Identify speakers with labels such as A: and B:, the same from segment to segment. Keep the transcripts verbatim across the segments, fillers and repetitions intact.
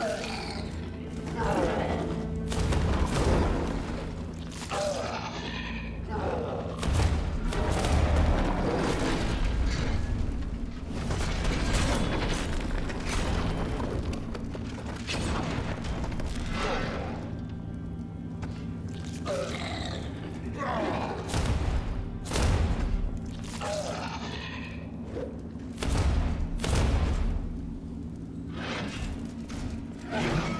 A: Yeah.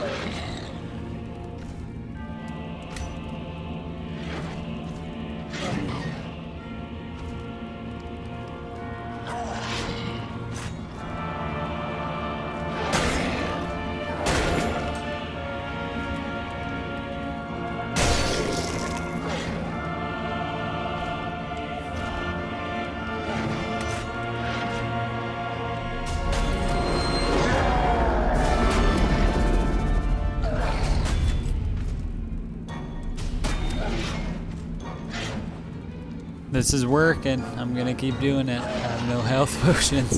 A: This is working. I'm gonna keep doing it. I have no health potions.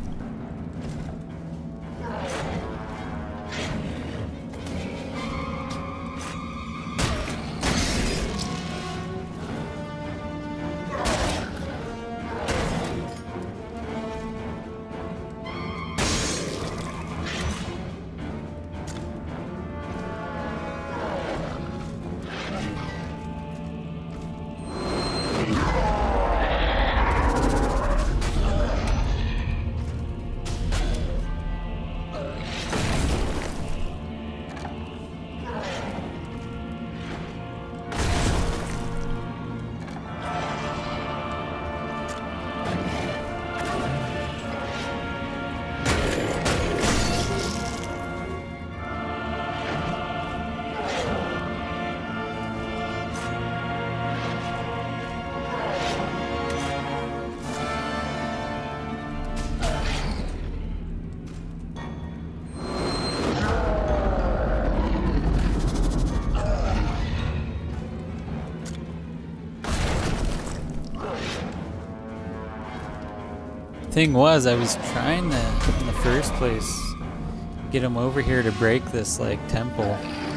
A: Thing was, I was trying to, in the first place, get him over here to break this, like, temple.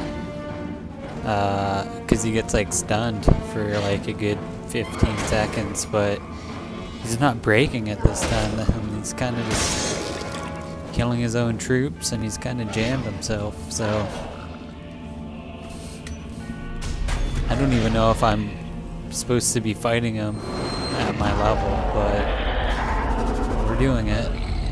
A: Uh, cause he gets, like, stunned for, like, a good fifteen seconds, but he's not breaking it this time. And he's kind of just killing his own troops, and he's kind of jammed himself, so... I don't even know if I'm supposed to be fighting him at my level, but... we're doing it.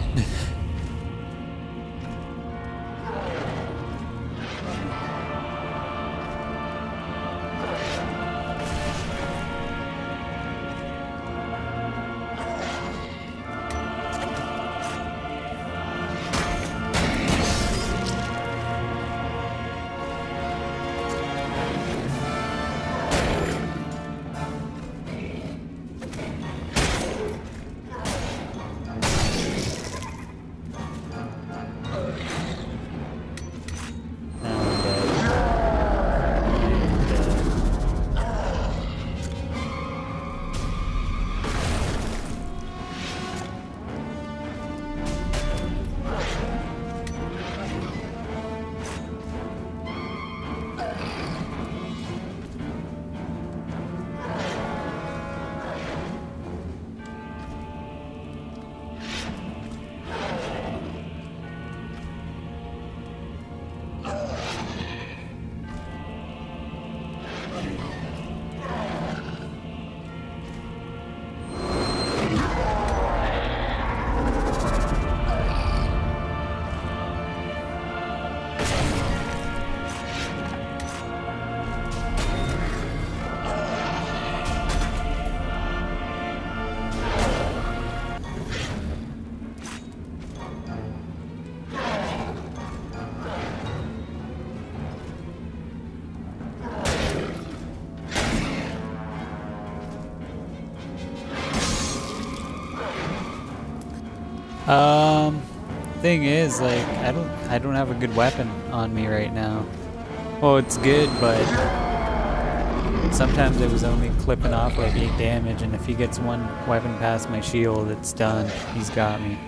A: Um, thing is, like, I don't, I don't have a good weapon on me right now. Well, it's good, but sometimes it was only clipping off like eight damage, and if he gets one weapon past my shield, it's done. He's got me.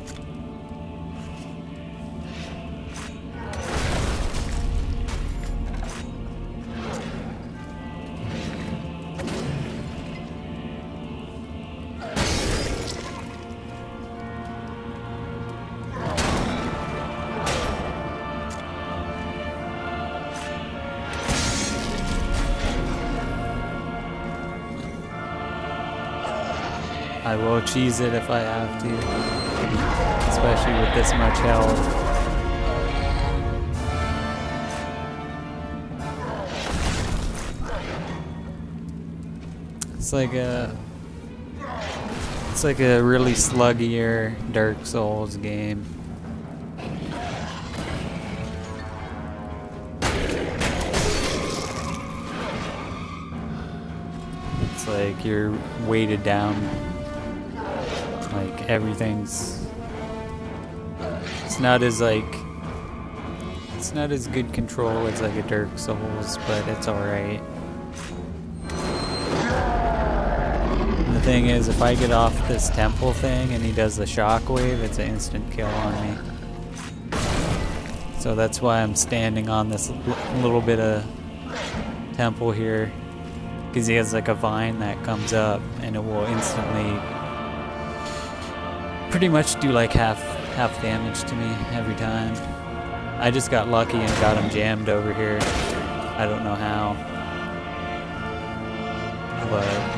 A: I will cheese it if I have to, especially with this much health. It's like a it's like a really sluggier Dark Souls game. It's like you're weighted down, like everything's it's not as like it's not as good control as like a Dark Souls, but it's alright. The thing is, if I get off this temple thing and he does the shockwave, it's an instant kill on me. So that's why I'm standing on this little bit of temple here, because he has like a vine that comes up and it will instantly pretty much do like half half damage to me every time. I just got lucky and got him jammed over here. I don't know how, but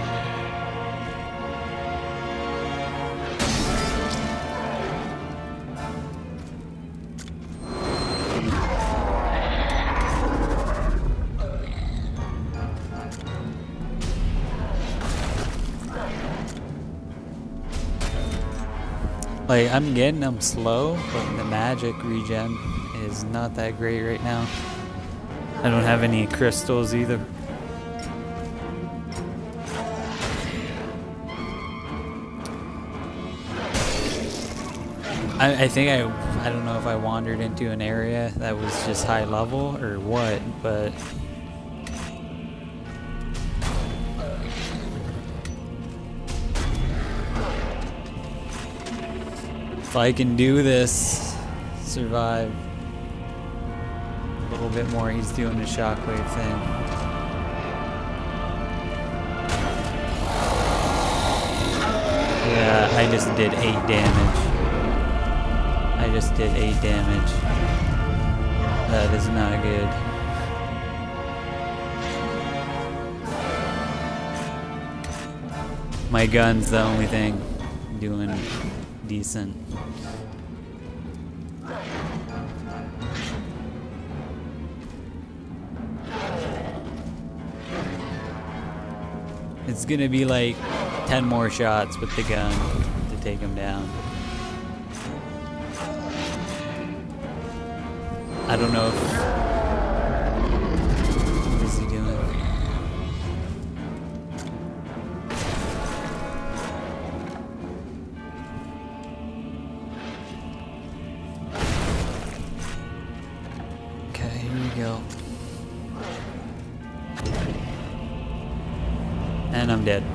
A: like, I'm getting them slow, but the magic regen is not that great right now. I don't have any crystals either. I, I think I, I don't know if I wandered into an area that was just high level or what, but if I can do this, survive a little bit more. He's doing the shockwave thing. Yeah, I just did eight damage. I just did eight damage. That is not good. My gun's the only thing doing decent. It's gonna be like ten more shots with the gun to take him down. I don't know if... What is he doing? Okay, here we go. And I'm dead.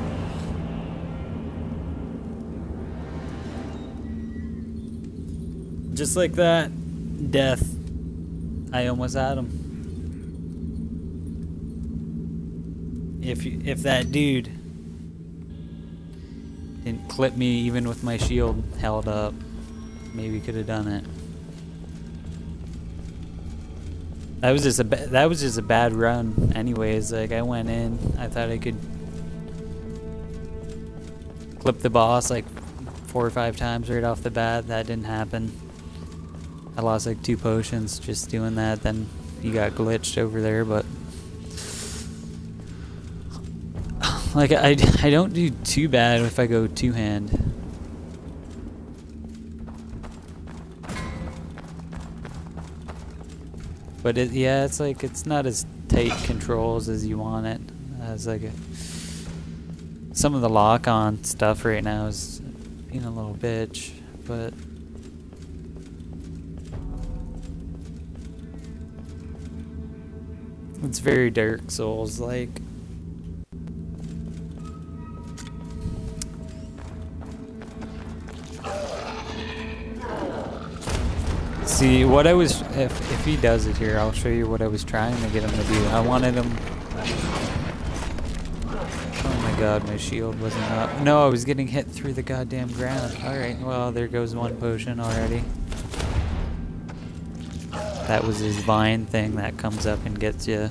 A: Just like that, death. I almost had him. If you, if that dude didn't clip me even with my shield held up, maybe could have done it. That was just a ba that was just a bad run. Anyways, like I went in, I thought I could clip the boss like four or five times right off the bat. That didn't happen. I lost like two potions just doing that. Then he got glitched over there, but like I, I don't do too bad if I go two hand. But it, yeah, it's like it's not as tight controls as you want it. As like a, some of the lock-on stuff right now is being a little bitch, but. It's very Dark Souls like. See what I was if if he does it here, I'll show you what I was trying to get him to do. I wanted him. Oh my god, my shield wasn't up. No, I was getting hit through the goddamn ground. Alright, well there goes one potion already. That was his vine thing that comes up and gets you.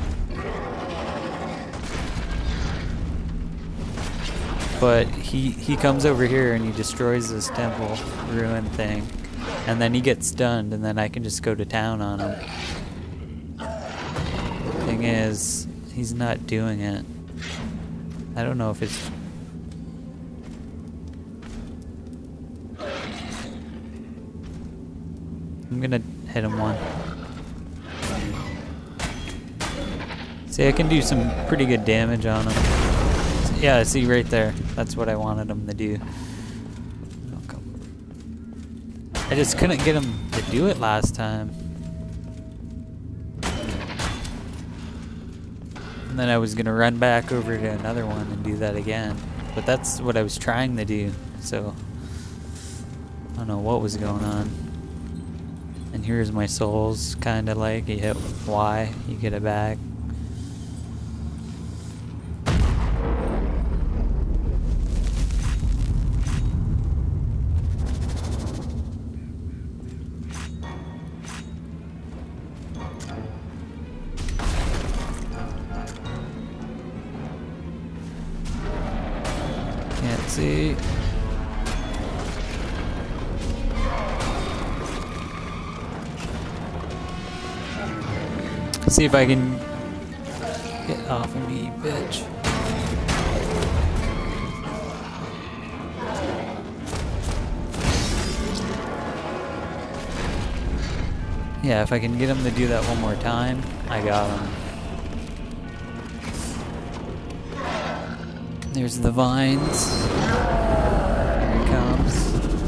A: But he he comes over here and he destroys this temple ruin thing, and then he gets stunned, and then I can just go to town on him. Thing is, he's not doing it. I don't know if it's... I'm gonna hit him one. See, I can do some pretty good damage on him. Yeah, see right there. That's what I wanted him to do. I just couldn't get him to do it last time. And then I was gonna run back over to another one and do that again. But that's what I was trying to do, so I don't know what was going on. And here's my souls, kinda like you hit Y, you get it back. Can't see. See if I can get off of me, bitch. Yeah, if I can get him to do that one more time, I got him. There's the vines. Here he comes.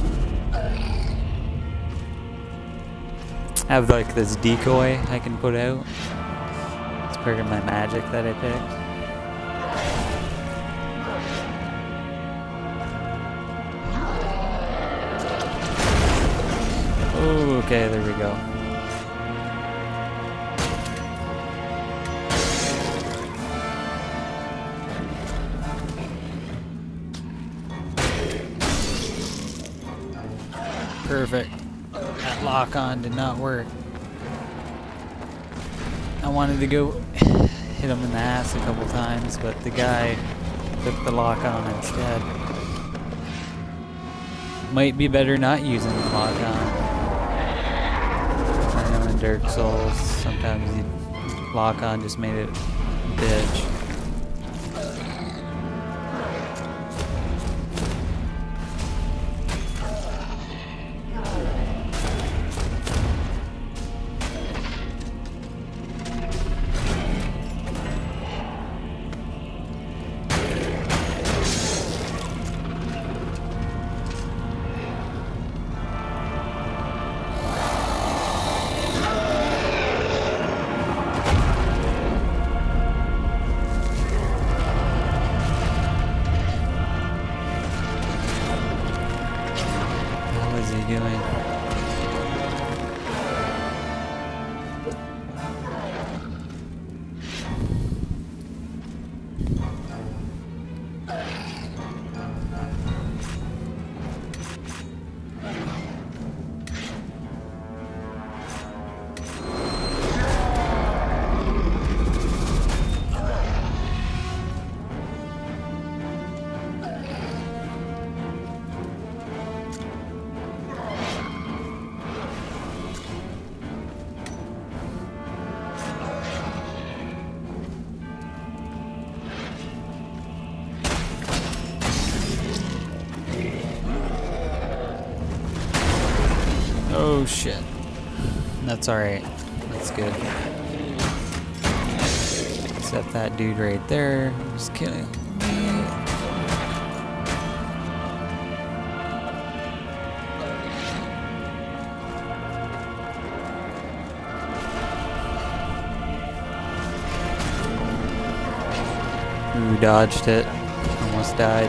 A: I have like this decoy I can put out. It's part of my magic that I picked. Oh, okay, there we go. Perfect. That lock on did not work. I wanted to go hit him in the ass a couple times, but the guy took the lock on instead. Might be better not using the lock on. I know in Dark Souls, sometimes the lock on just made it a bitch. What is he doing? Oh shit. That's alright. That's good. Except that dude right there. Just kidding. Ooh, dodged it. Almost died.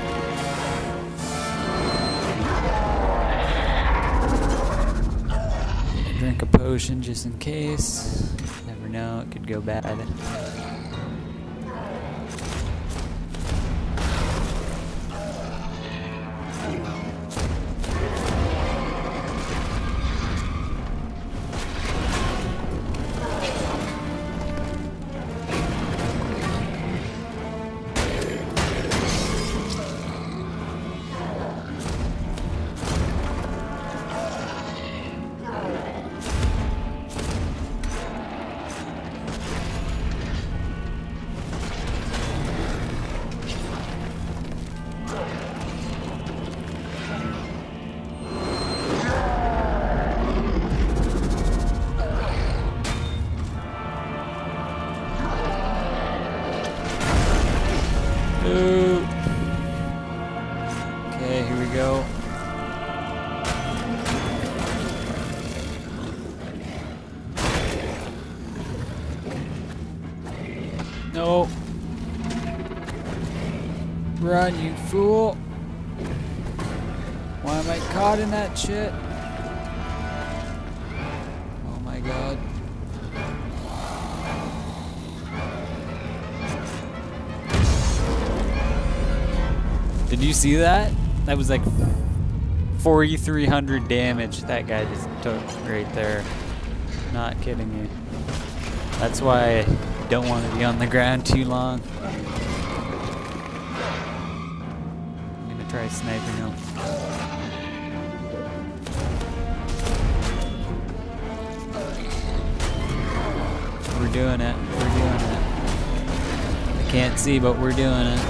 A: Drink a potion just in case. Never know, it could go bad. No. Run, you fool. Why am I caught in that shit? Oh my god. Did you see that? That was like forty-three hundred damage that guy just took right there. Not kidding you. That's why I don't want to be on the ground too long. I'm gonna try sniping him. We're doing it. We're doing it. I can't see, but we're doing it.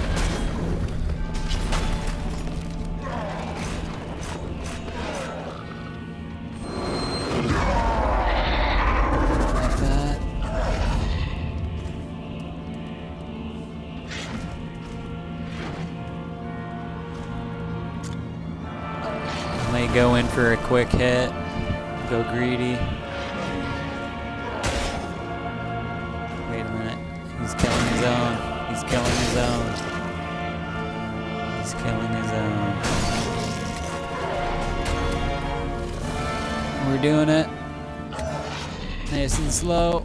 A: Go in for a quick hit. Go greedy. Wait a minute. He's killing his own. He's killing his own. He's killing his own. We're doing it. Nice and slow.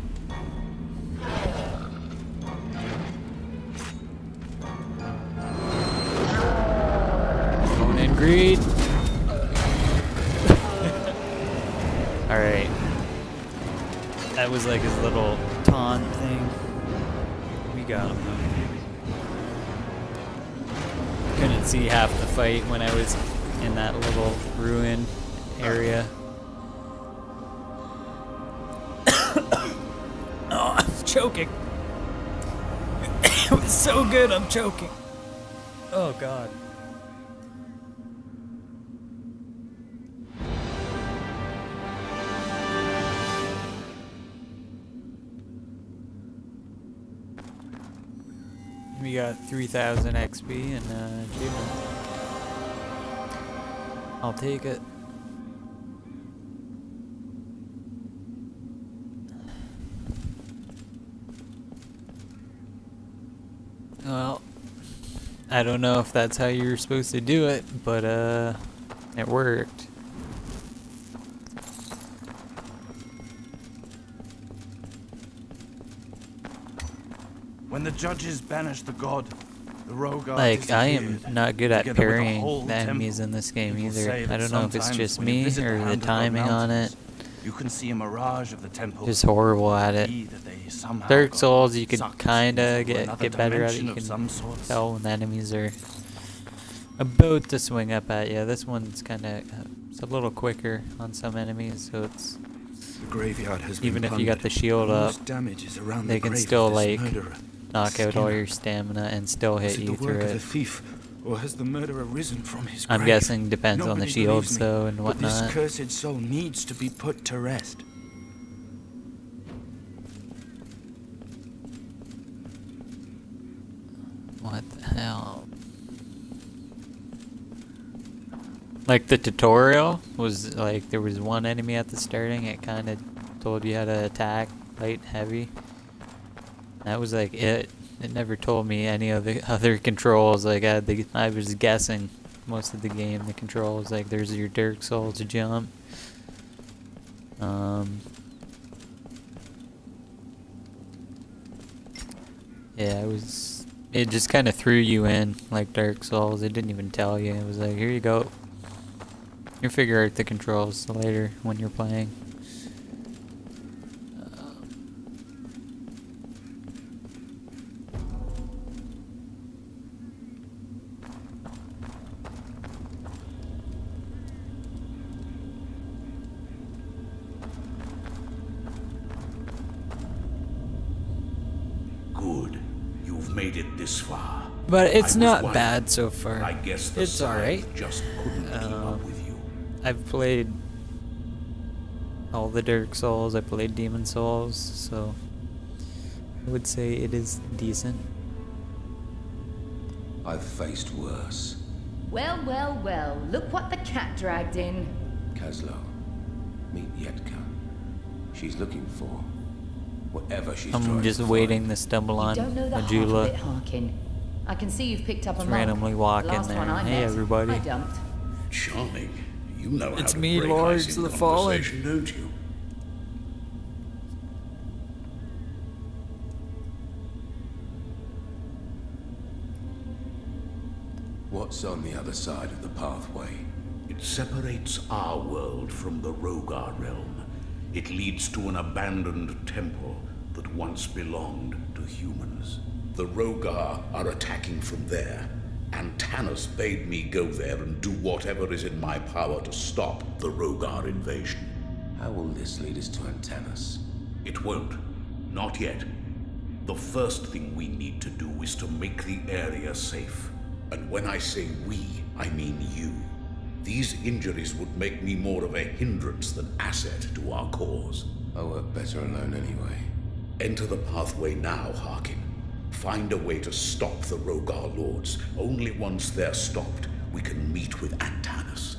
A: Going in greed. Alright. That was like his little taunt thing. We got him though. Couldn't see half the fight when I was in that little ruin area. Oh, I'm choking. It was so good, I'm choking. Oh god. We got three thousand X P and uh, achievement. I'll take it. Well, I don't know if that's how you're supposed to do it, but uh, it worked.
B: When the judges banished the god, the Rhogar
A: Like, I am not good at parrying
B: the,
A: the enemies in this game either. I don't know if it's just me or the timing on it.
B: You can see a mirage of the temple.
A: Just horrible at it. Dark Souls, you could kinda get get better at it. You can tell when the enemies are about to swing up at you. This one's kinda it's a little quicker on some enemies, so it's
B: the graveyard has
A: even
B: been
A: if you got the shield up, they can still like knock out all your stamina and still hit you through it.
B: Thief, or has the murderer risen from his
A: I'm
B: grave?
A: guessing depends
B: Nobody
A: on the shields
B: me,
A: though and whatnot.
B: But this cursed soul needs to be put to rest.
A: What the hell? Like the tutorial was like there was one enemy at the starting. It kind of told you how to attack light, heavy. That was like it. It never told me any of the other controls. Like I, had the, I was guessing most of the game. The controls like there's your Dark Souls jump. Um. Yeah, it was. It just kind of threw you in like Dark Souls. It didn't even tell you. It was like, here you go. You'll figure out the controls later when you're playing.
C: Good. You've made it this far.
A: But it's
C: I
A: not
C: was
A: bad so far.
C: I guess the
A: It's alright.
C: just couldn't keep
A: Uh,
C: up with you.
A: I've played all the Dark Souls, I played Demon Souls, so I would say it is decent.
D: I've faced worse.
E: Well, well, well, look what the cat dragged in.
D: Kaslo, meet Yetka. She's looking for Whatever she's
A: I'm
D: trying
A: just
D: to
A: waiting
D: find.
A: to stumble
E: You
A: on
E: don't know the half of it,
A: Majula.
E: Harkin. I can see you've picked up a
A: Just
E: monk.
A: randomly walk
E: The
A: in
E: last
A: there.
E: one I
A: Hey,
E: met,
A: everybody.
E: I dumped.
C: Charming. You know
A: It's
C: how to
A: me,
C: break
A: Lords
C: ice in
A: of the Fallen.
C: conversation, don't you?
D: What's on the other side of the pathway?
C: It separates our world from the Rogar realm. It leads to an abandoned temple that once belonged to humans. The Rogar are attacking from there, and Tanis bade me go there and do whatever is in my power to stop the Rogar invasion.
D: How will this lead us to Antanas?
C: It won't. Not yet. The first thing we need to do is to make the area safe. And when I say we, I mean you. These injuries would make me more of a hindrance than asset to our cause.
D: I work better alone anyway.
C: Enter the pathway now, Harkin. Find a way to stop the Rogar Lords. Only once they're stopped, we can meet with Antanas.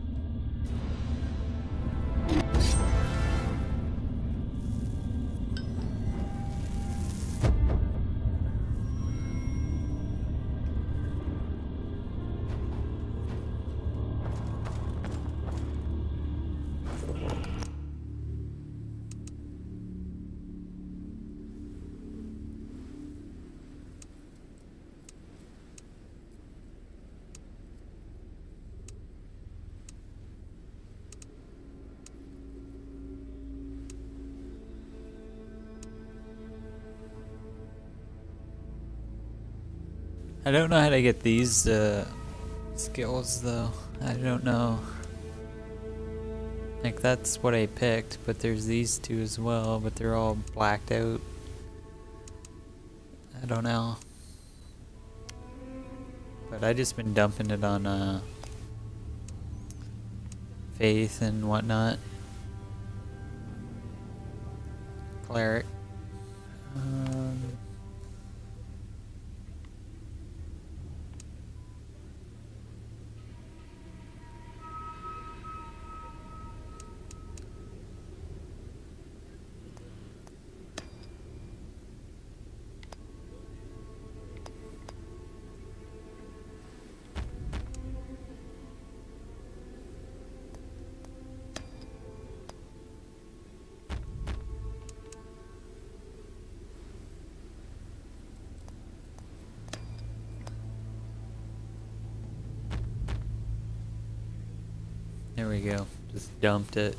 A: I don't know how to get these uh, skills though. I don't know. Like that's what I picked, but there's these two as well, but they're all blacked out. I don't know. But I just been dumping it on uh, Faith and whatnot. Cleric. Um, There we go. Just dumped it.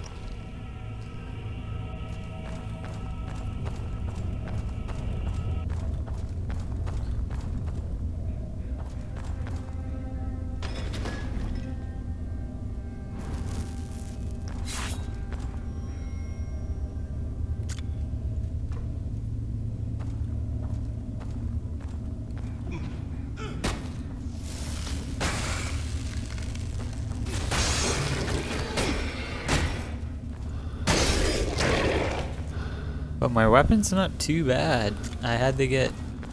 A: But my weapon's not too bad. I had to get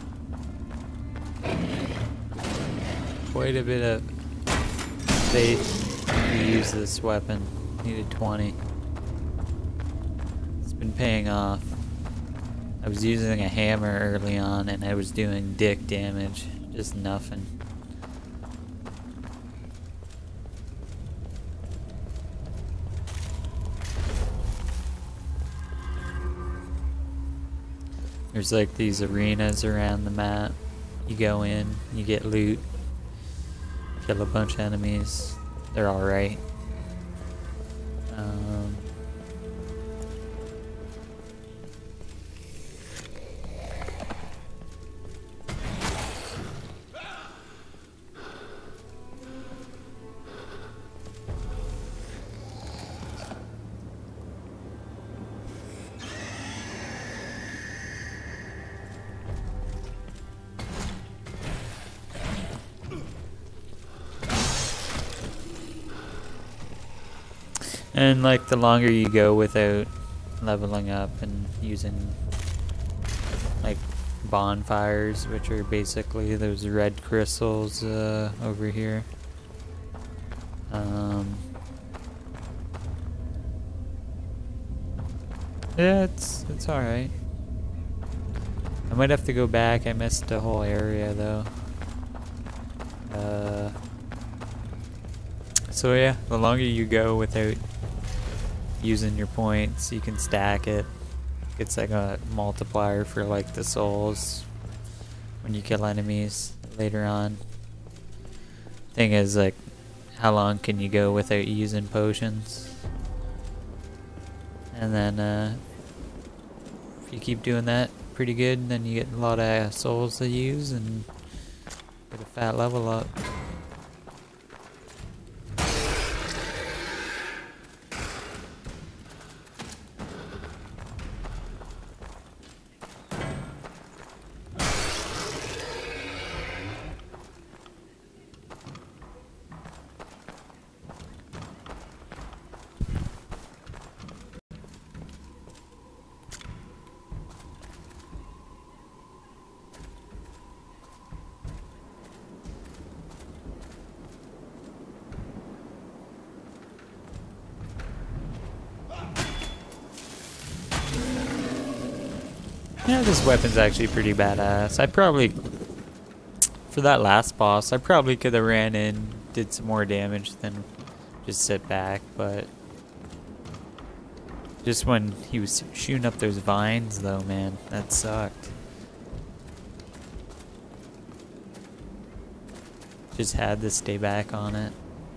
A: quite a bit of faith to use this weapon. Needed twenty. It's been paying off. I was using a hammer early on and I was doing dick damage. Just nothing. There's like these arenas around the map. You go in, you get loot, kill a bunch of enemies. They're alright. Um, And like the longer you go without leveling up and using like bonfires, which are basically those red crystals uh, over here. Um, Yeah, it's it's alright. I might have to go back. I missed the whole area though. Uh, so yeah, the longer you go without using your points, you can stack it. It's like a multiplier for like the souls when you kill enemies later on. Thing is, like, how long can you go without using potions? And then uh, if you keep doing that pretty good, then you get a lot of souls to use and get a fat level up. Yeah, this weapon's actually pretty badass. I probably, for that last boss, I probably could have ran in, did some more damage than just sit back, but just when he was shooting up those vines though, man, that sucked. Just had to stay back on it.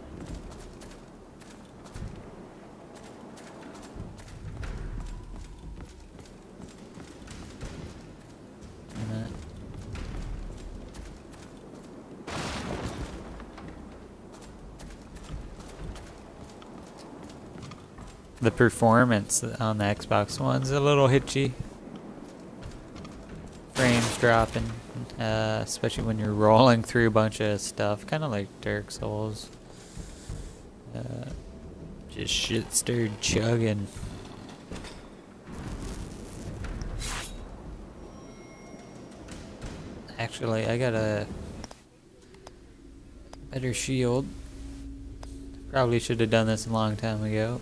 A: The performance on the Xbox One's a little hitchy. Frames dropping, uh, especially when you're rolling through a bunch of stuff, kind of like Dark Souls. Uh, just shit stirred chugging. Actually, I got a better shield. Probably should have done this a long time ago.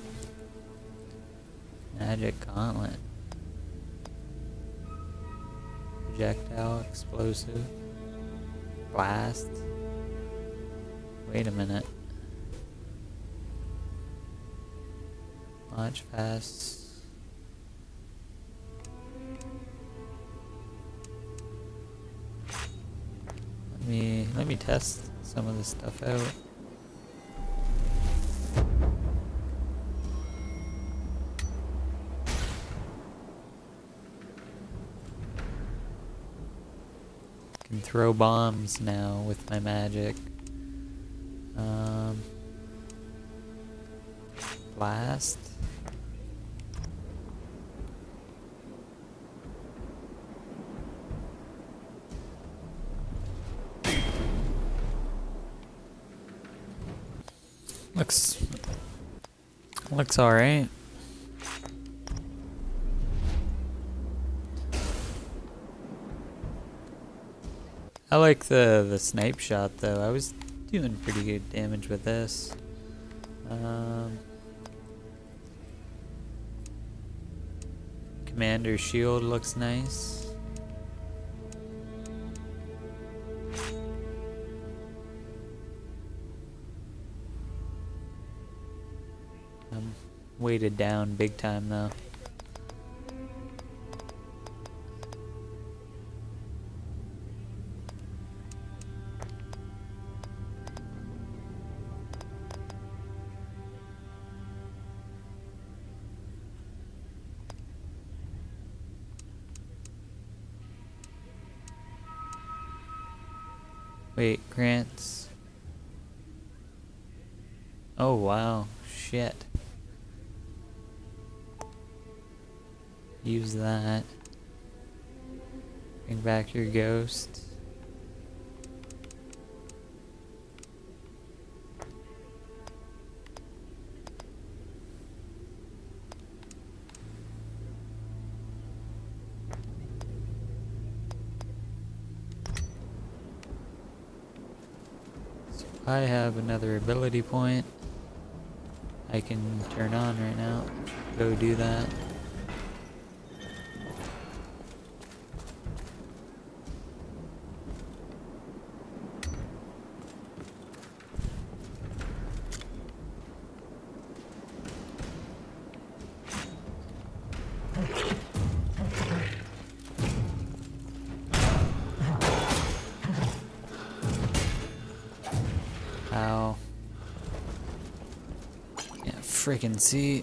A: Magic Gauntlet. Projectile, explosive, blast. Wait a minute. Launch fast. Let me let me test some of this stuff out. Can throw bombs now with my magic. Um, blast. Looks looks all right. I like the the snipe shot though. I was doing pretty good damage with this. Um, Commander shield looks nice. I'm weighted down big time though. Wait, grants. Oh wow, shit. Use that. Bring back your ghost. I have another ability point I can turn on right now. Go do that. freaking see.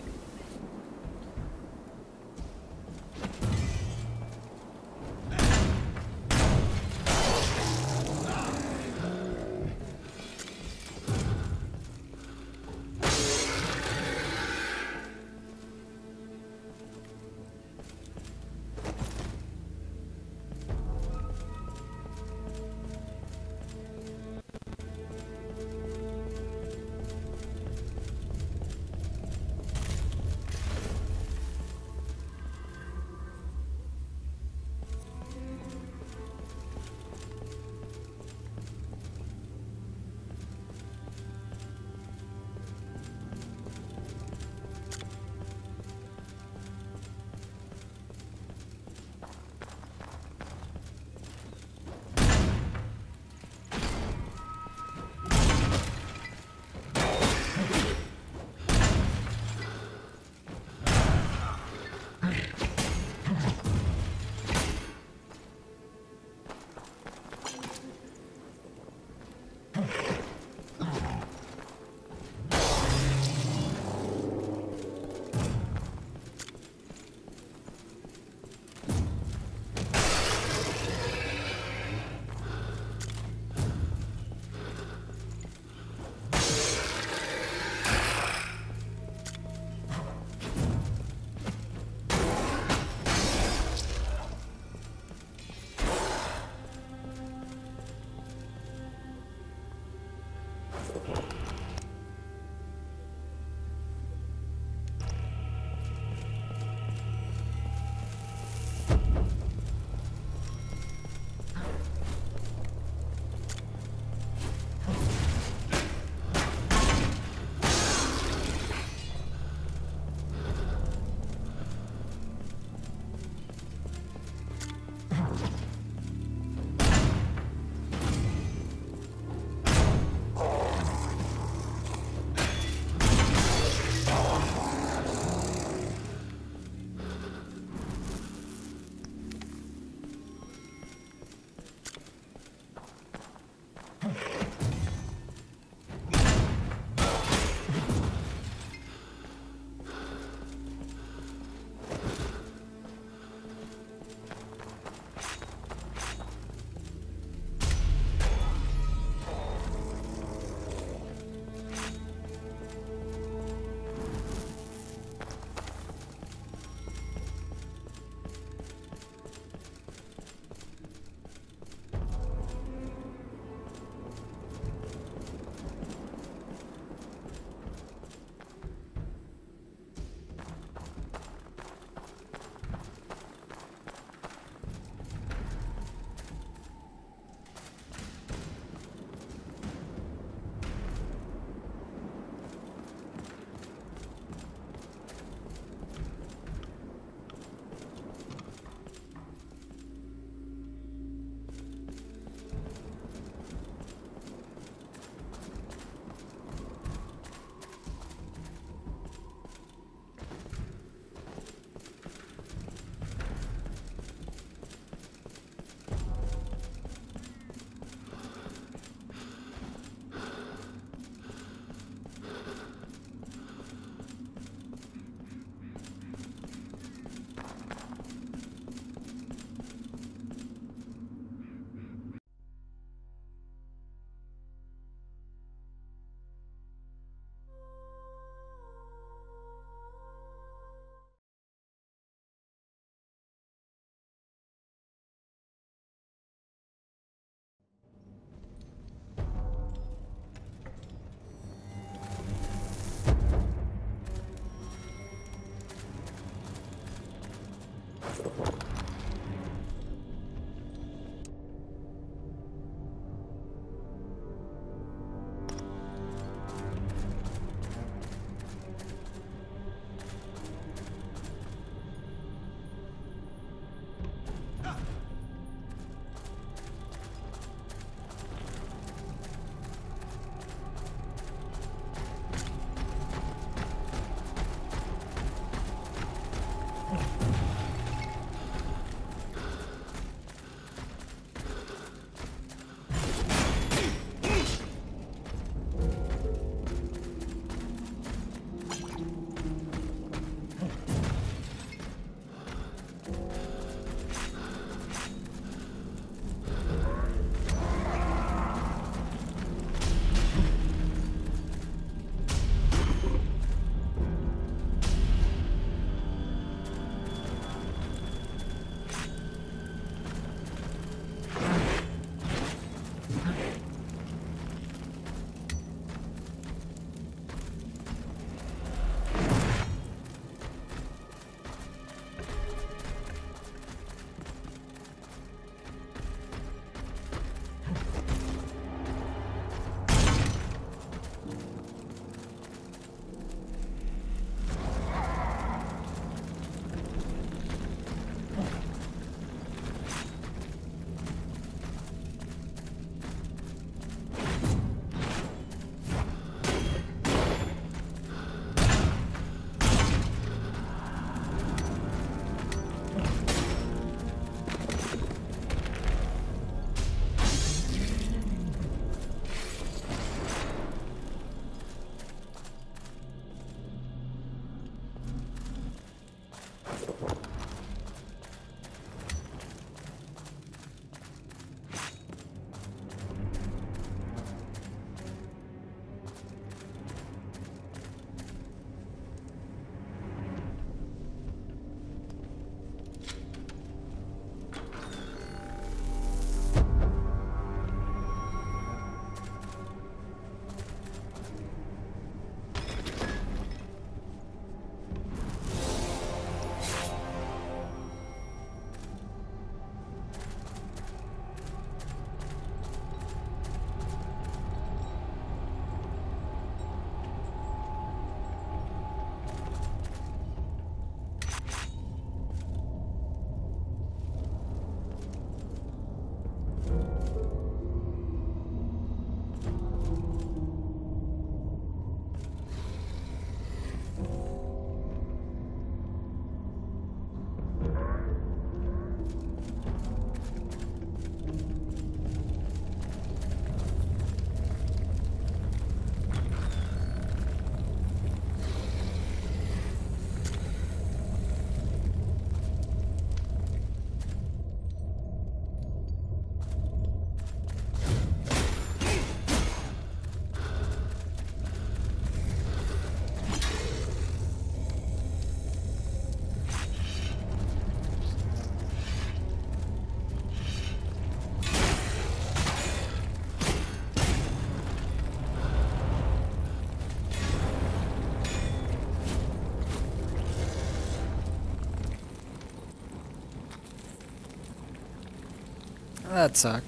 A: That sucked.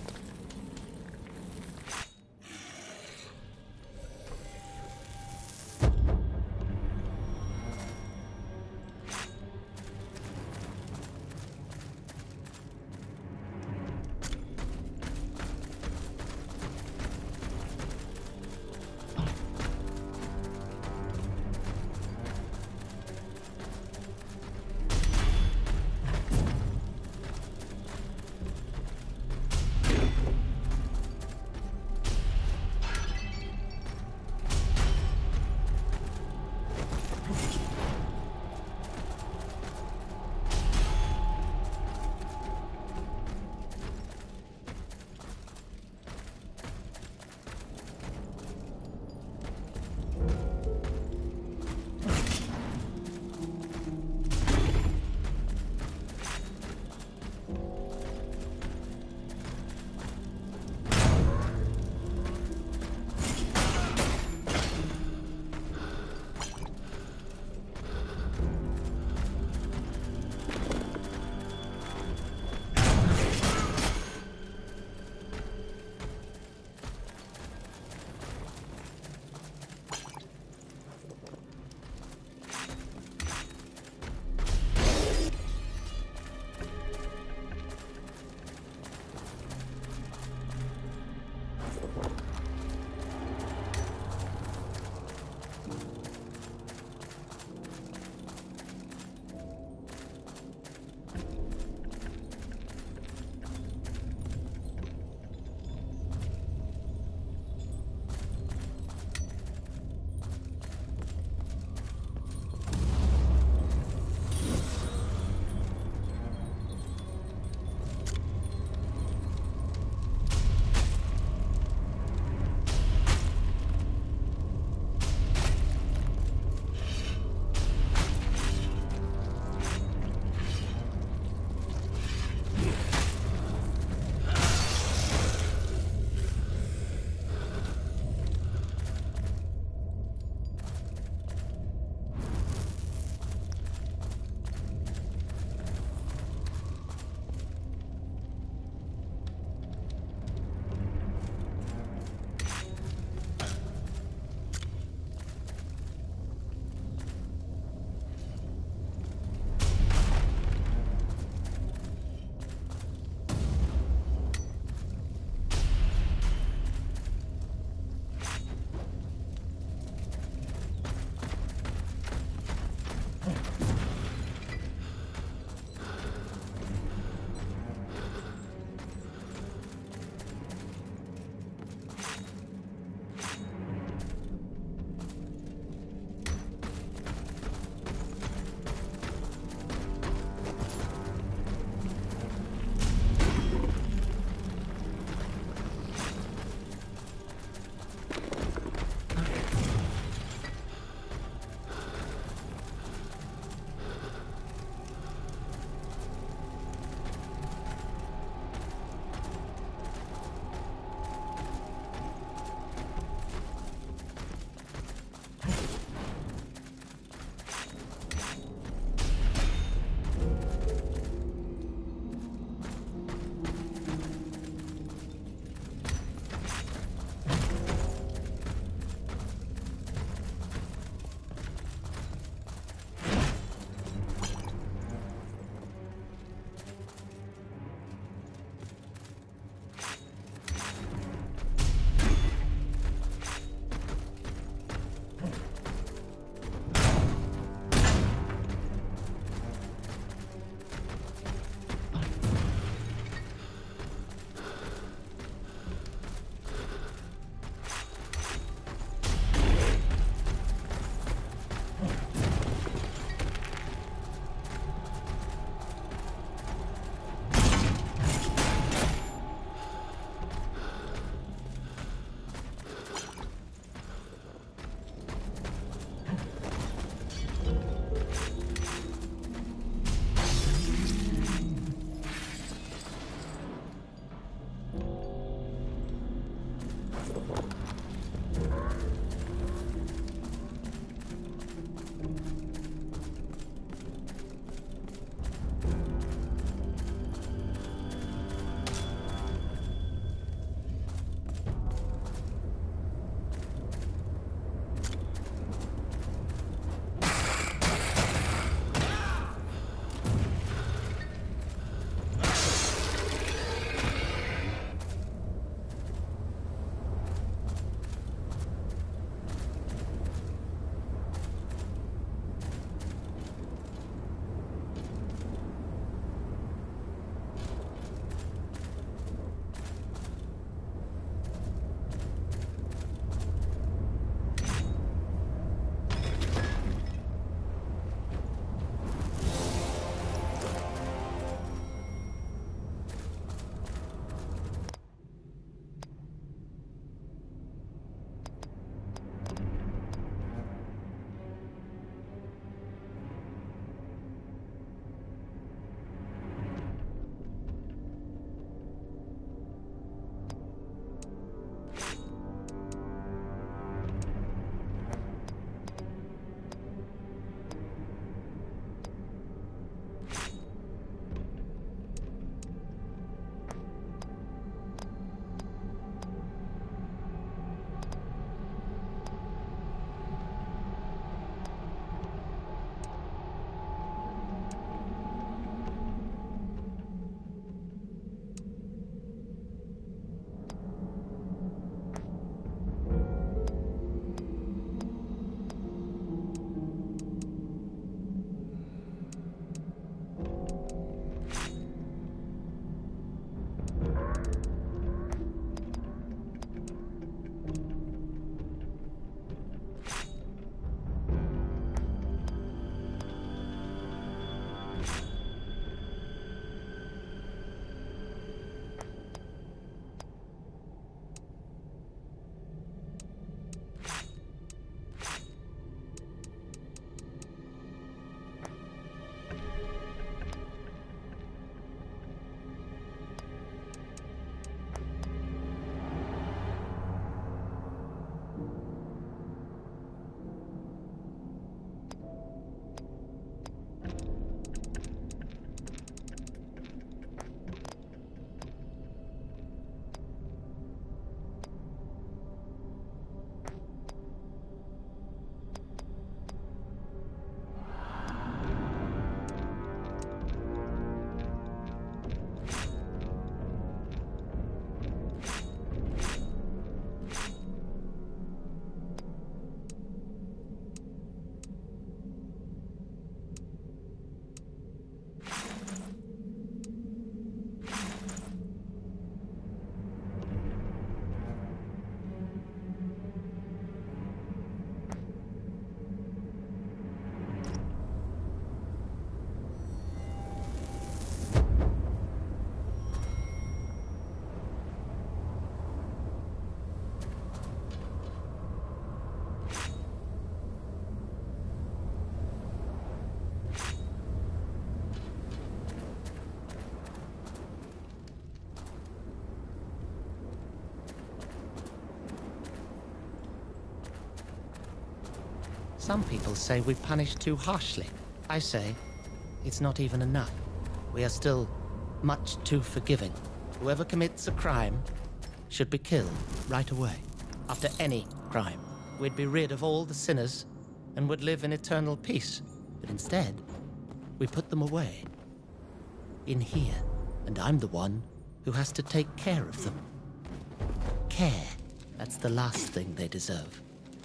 F: Some people say we punish too harshly. I say, it's not even enough. We are still much too forgiving. Whoever commits a crime should be killed right away. After any crime, we'd be rid of all the sinners and would live in eternal peace. But instead, we put them away. In here, and I'm the one who has to take care of them. Care. That's the last thing they deserve.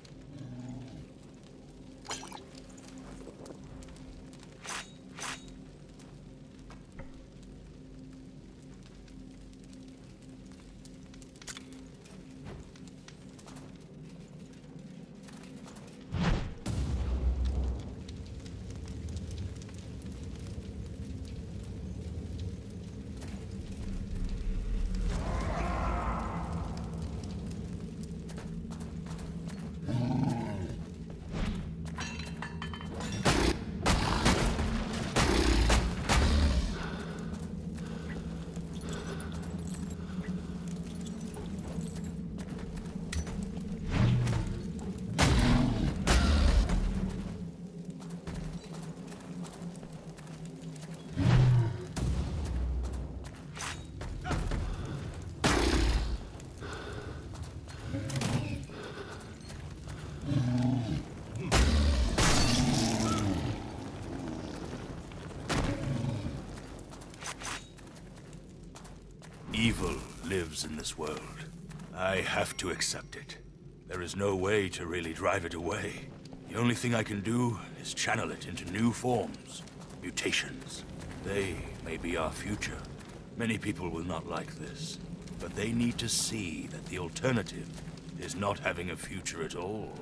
G: Evil lives in this world. I have to accept it. There is no way to really drive it away. The only thing I can do is channel it into new forms, mutations. They may be our future. Many people will not like this, but they need to see that the alternative is not having a future at all.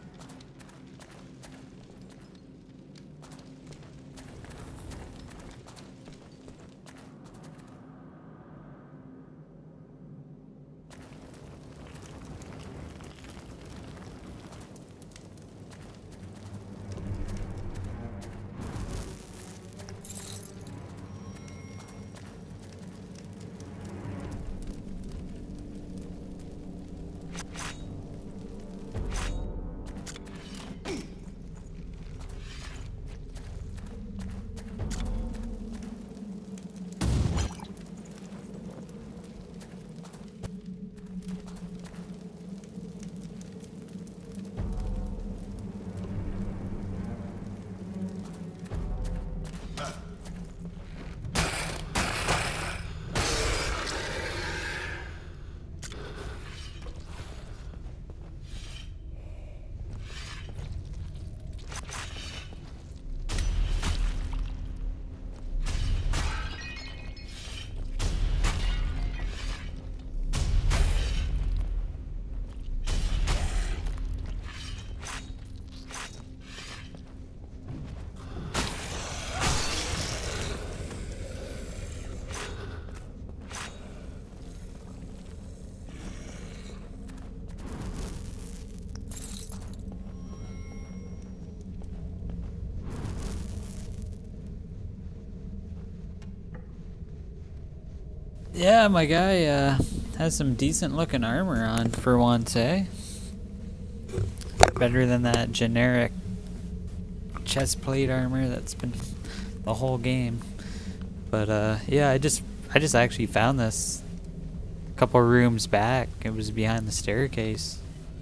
A: Yeah, my guy uh, has some decent looking armor on for once, eh? Better than that generic chest plate armor that's been the whole game. But uh, yeah, I just I just actually found this a couple rooms back. It was behind the staircase,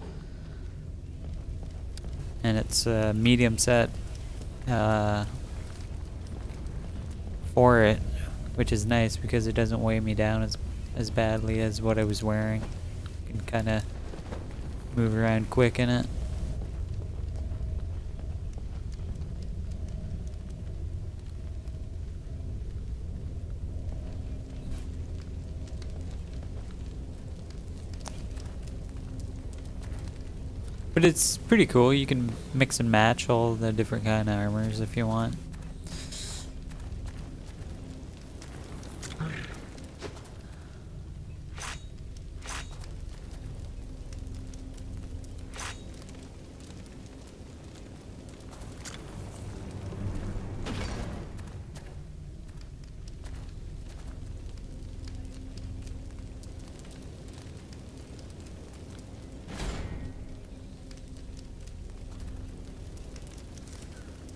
A: and it's a medium set uh, for it, which is nice because it doesn't weigh me down as as badly as what I was wearing. I can kind of move around quick in it. But it's pretty cool. You can mix and match all the different kind of armors if you want.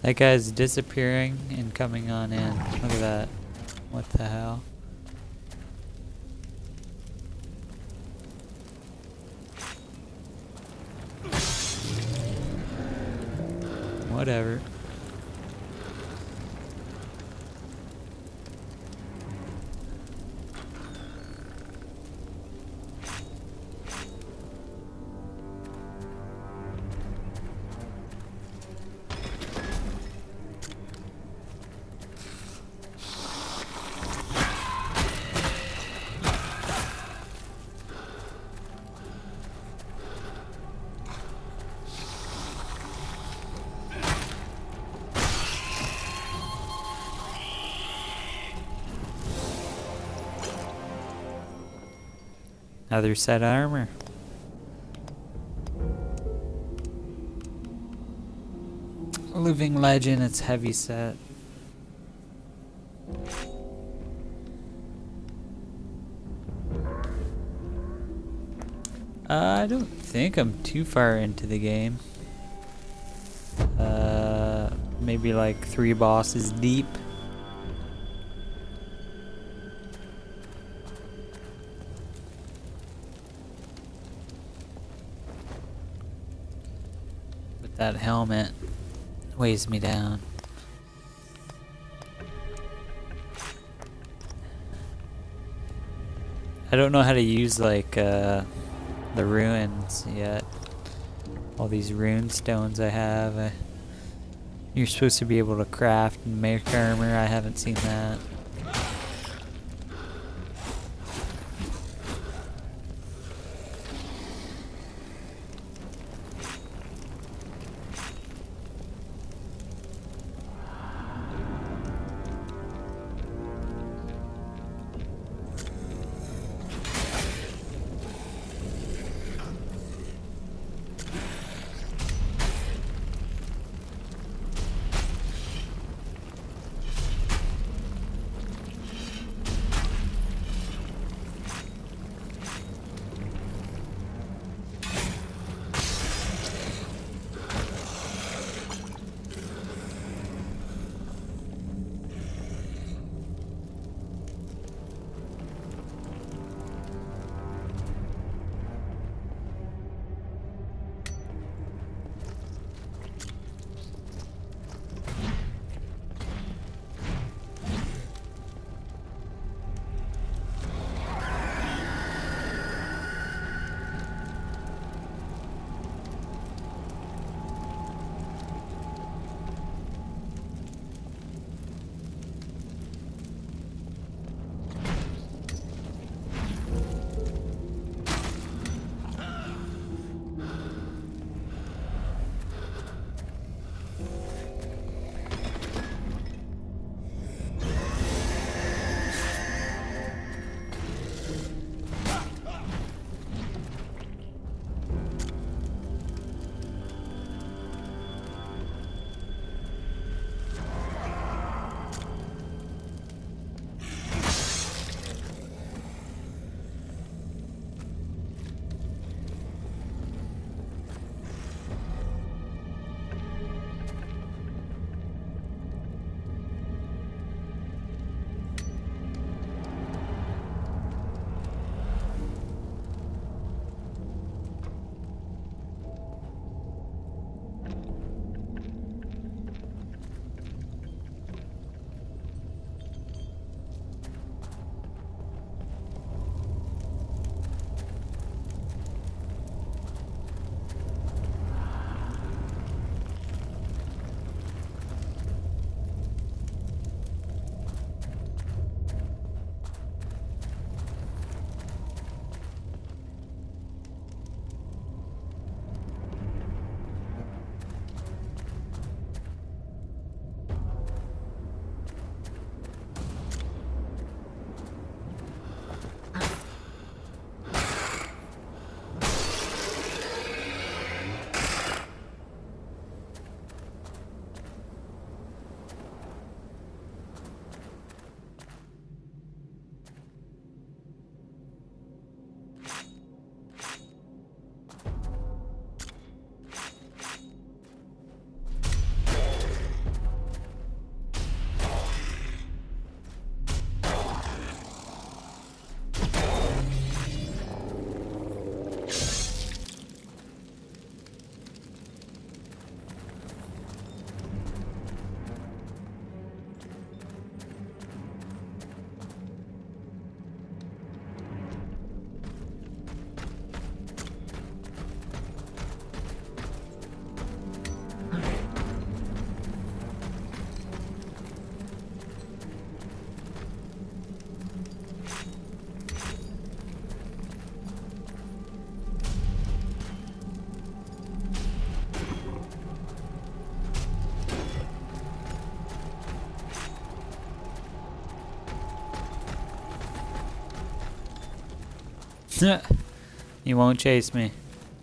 A: That guy's disappearing and coming on in. Look at that. What the hell? Whatever. Another set of armor. Living Legend, it's heavy set. Uh, I don't think I'm too far into the game. Uh, maybe like three bosses deep. That helmet weighs me down. I don't know how to use like uh, the ruins yet. All these rune stones I have. I, you're supposed to be able to craft and make armor. I haven't seen that. You won't chase me.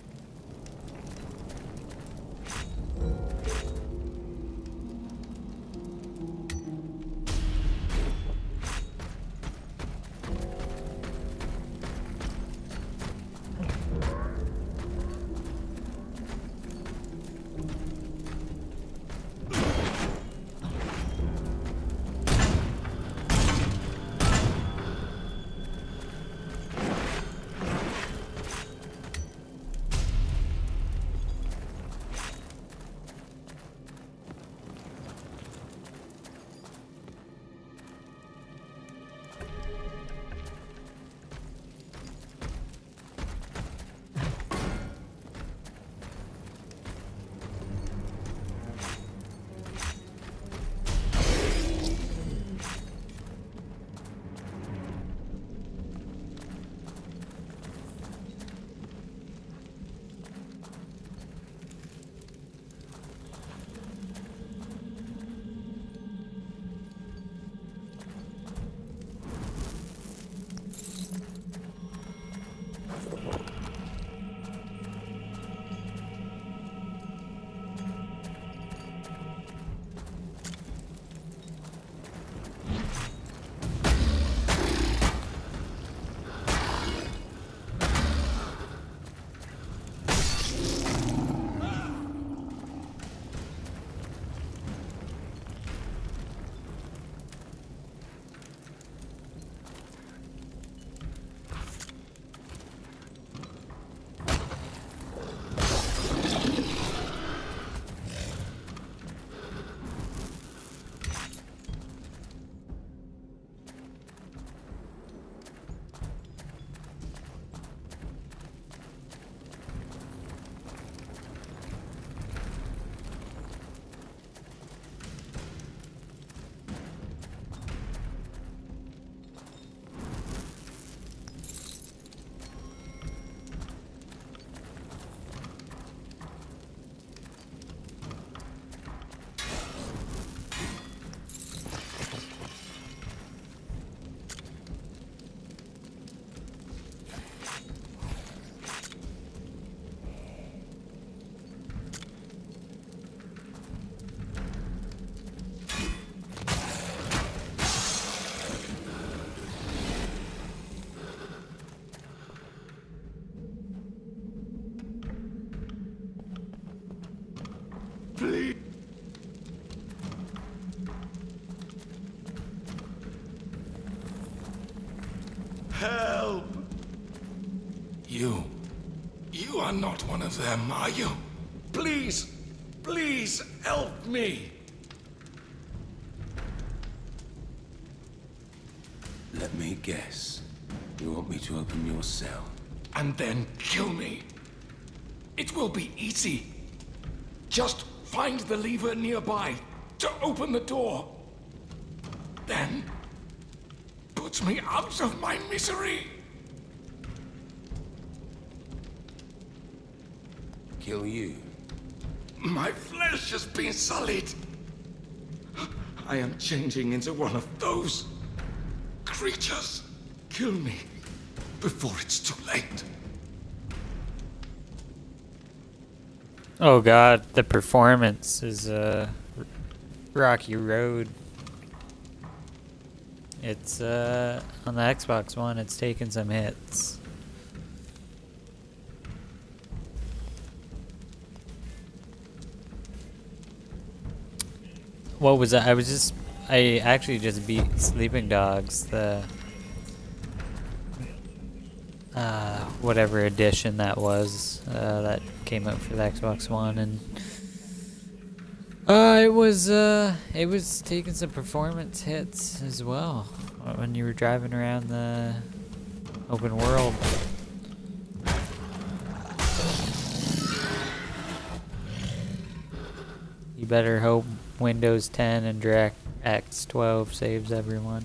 C: Please. Help! You. You are not one of them, are you? Please, please help me.
D: Let me guess. You want me to open your cell?
C: And then kill me. It will be easy. Just find the lever nearby to open the door. Then, put me out of my misery.
D: Kill you?
C: My flesh has been sullied. I am changing into one of those creatures. Kill me before it's too late.
A: Oh god, the performance is a uh, rocky road. It's uh on the Xbox One, it's taken some hits. What was that? I was just I actually just beat Sleeping Dogs, the uh whatever edition that was, uh that came out for the Xbox One, and uh it was uh it was taking some performance hits as well when you were driving around the open world. You better hope Windows ten and DirectX twelve saves everyone.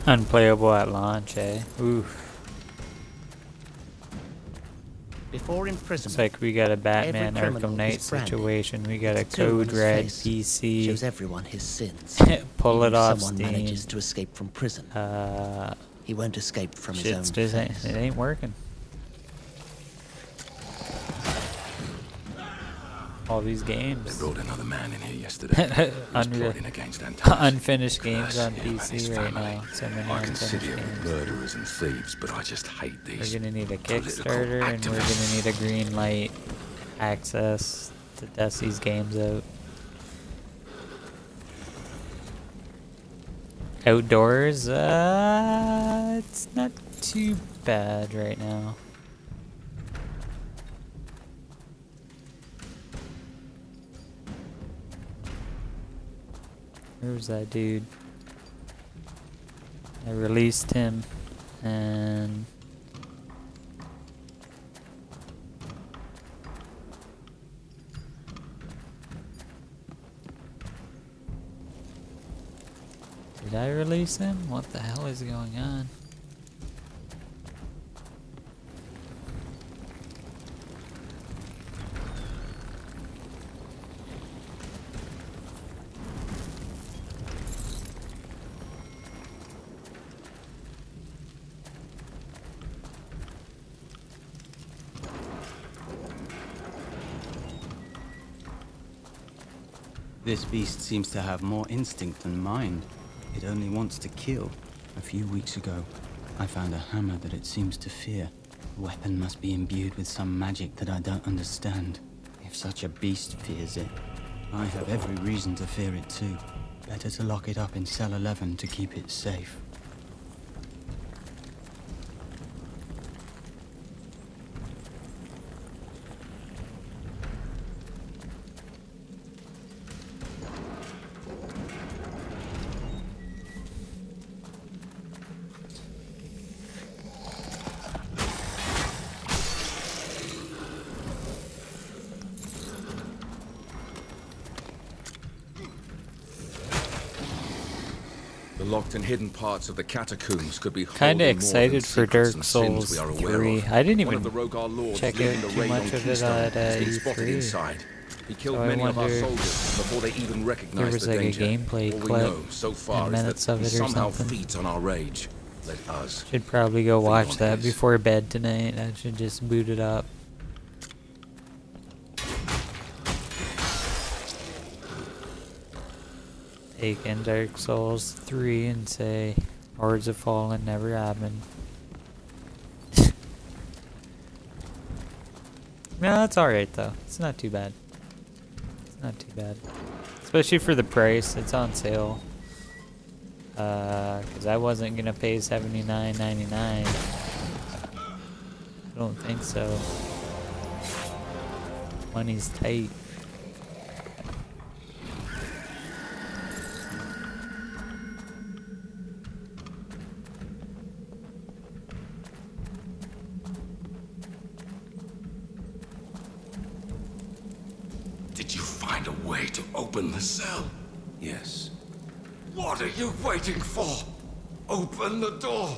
A: Unplayable at launch, eh? Oof.
F: Before imprisonment,
A: Looks like we got a Batman
F: every criminal
A: Arkham Knight
F: is branded.
A: situation. We got a
F: Tattoo on
A: Code
F: his
A: Red
F: face
A: P C.
F: shows everyone his sins.
A: Pull
F: Even
A: it
F: if
A: off,
F: someone
A: Steam.
F: manages to escape from prison,
A: Uh,
F: he won't escape from his own
A: shit's just ain't,
F: face.
A: it ain't working. All these
D: They
A: games.
D: brought another man in here yesterday.
A: Unreal.
D: Plotting against Antares.
A: Unfinished games
D: Curse
A: on
D: him
A: P
D: and
A: C
D: his
A: right
D: family.
A: now. So many
D: I consider
A: unfinished
D: them
A: games.
D: murderers and thieves, but I just hate these.
A: We're gonna need a
D: political
A: Kickstarter and we're
D: activists.
A: gonna need a green light access to test these games out. Outdoors, uh, it's not too bad right now. Where was that dude? I released him and did I release him? What the hell is going on?
H: This beast seems to have more instinct than mind. It only wants to kill. A few weeks ago, I found a hammer that it seems to fear. The weapon must be imbued with some magic that I don't understand. If such a beast fears it, I have every reason to fear it too. Better to lock it up in cell eleven to keep it safe.
D: The locked and hidden parts of the catacombs could be
A: Kinda
D: holding more
A: excited
D: than
A: for
D: secrets
A: Dark
D: and sins
A: Souls
D: we are aware
A: three.
D: of.
A: I didn't
D: One
A: even
D: of the Rogar lords
A: check
D: leading
A: out
D: the
A: too
D: raid
A: much
D: on
A: of it
D: Keystone
A: at, uh,
D: has been
A: E
D: spotted
A: three.
D: inside. He killed
A: So I
D: many of our
A: wonder
D: soldiers before they even
A: there
D: recognized
A: was
D: the
A: like a
D: danger.
A: gameplay
D: All we
A: clip,
D: know so far
A: ten
D: is
A: minutes
D: that
A: of
D: he
A: it or
D: somehow
A: something.
D: feeds on our rage. Let us.
A: Should probably go
D: Think
A: watch
D: on
A: that
D: his.
A: before bed tonight. I should just boot it up. Take in Dark Souls three and say, Hordes of Fallen never happened. No, it's alright though. It's not too bad. It's not too bad. Especially for the price. It's on sale. Uh, cause I wasn't gonna pay seventy-nine ninety-nine. I don't think so. Money's tight.
C: Did you find a way to open the cell?
D: Yes.
C: What are you waiting for? Open the door.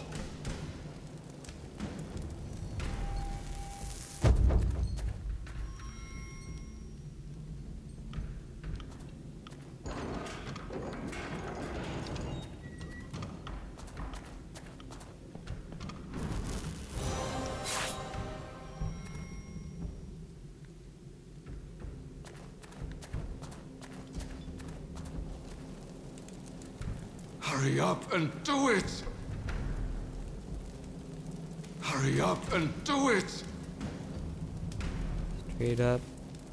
C: Hurry up and do it! Hurry up and do it!
A: Straight up.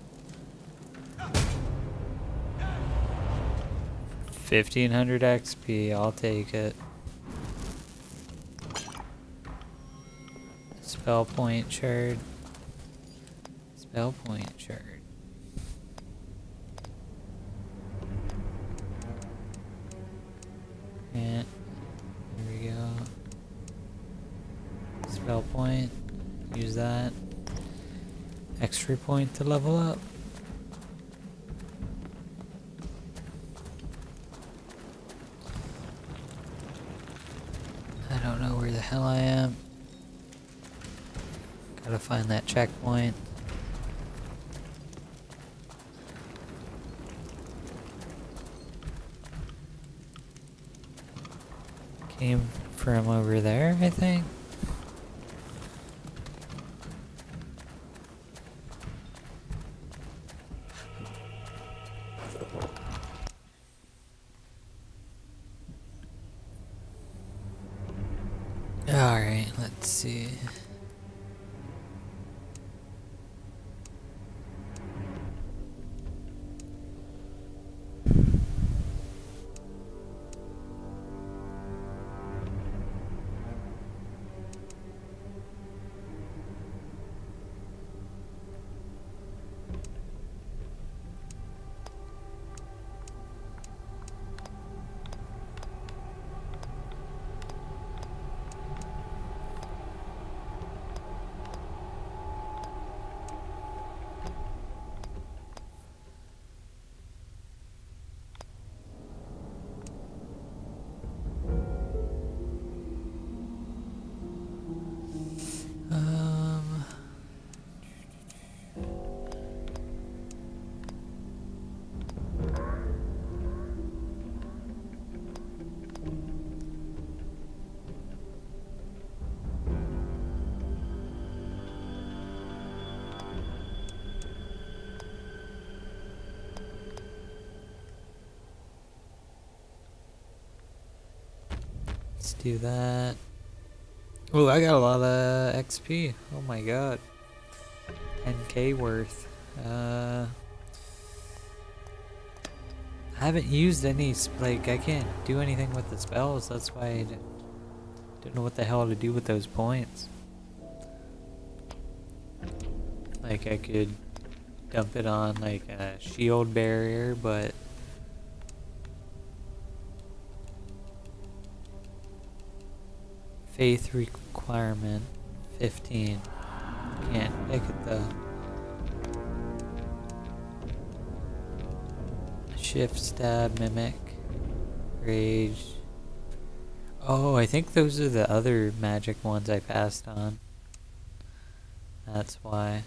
A: fifteen hundred X P, I'll take it. Spell point shard. Spell point shard. And here we go. Spell point. Use that. Extra point to level up. hell I am. Gotta find that checkpoint. Came from over there, I think. Alright, let's see. Um, let's do that. Oh, I got a lot of X P. Oh my god. ten K worth. Uh, I haven't used any, like, I can't do anything with the spells. That's why I didn't, didn't know what the hell to do with those points. Like, I could dump it on, like, a shield barrier, but faith requirement fifteen. Can't pick it though. Shift, stab, mimic, rage. Oh, I think those are the other magic ones I passed on. That's why.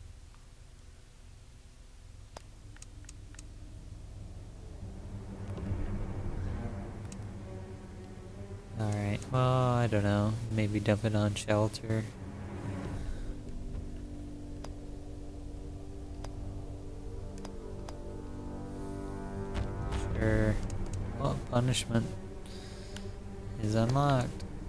A: Alright, well, I don't know. Maybe dump it on shelter. Sure. Well, punishment is unlocked.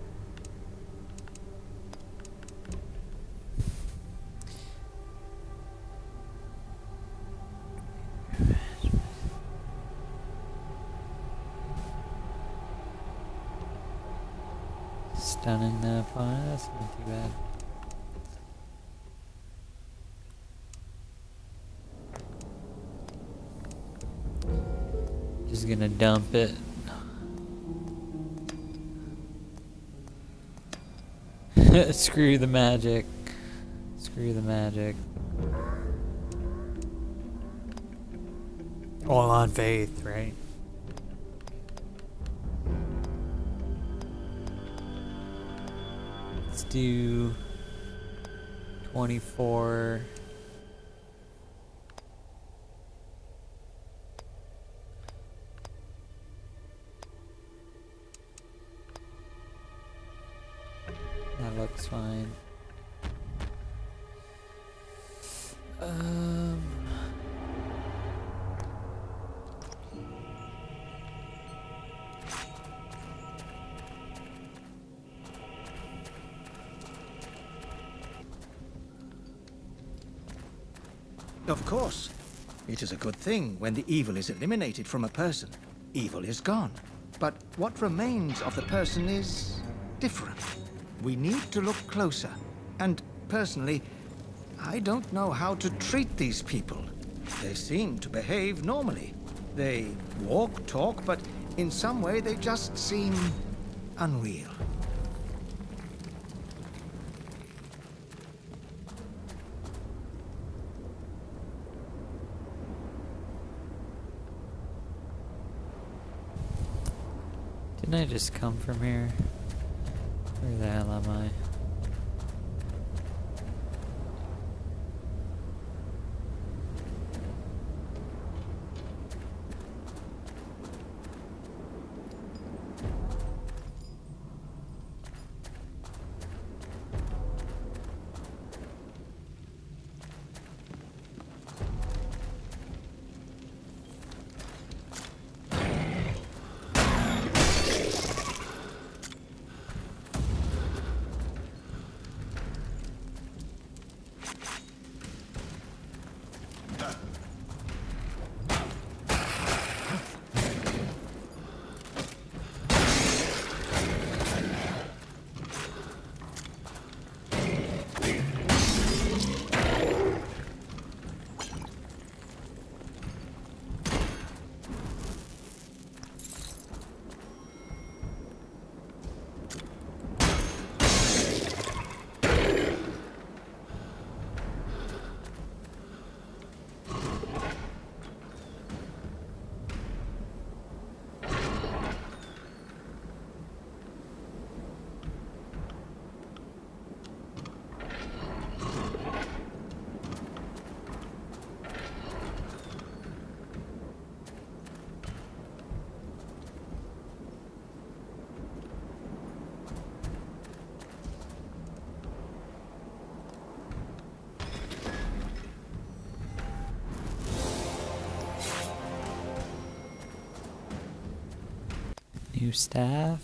A: Stunning the opponent, that's not too bad. Just gonna dump it. Screw the magic. Screw the magic. All on faith, right? Let's do twenty-four. That looks fine. Um,
I: Of course. It is a good thing when the evil is eliminated from a person. Evil is gone. But what remains of the person is different. We need to look closer. And personally, I don't know how to treat these people. They seem to behave normally. They walk, talk, but in some way they just seem unreal.
A: didn't I just come from here? Or Where the hell am I? New staff.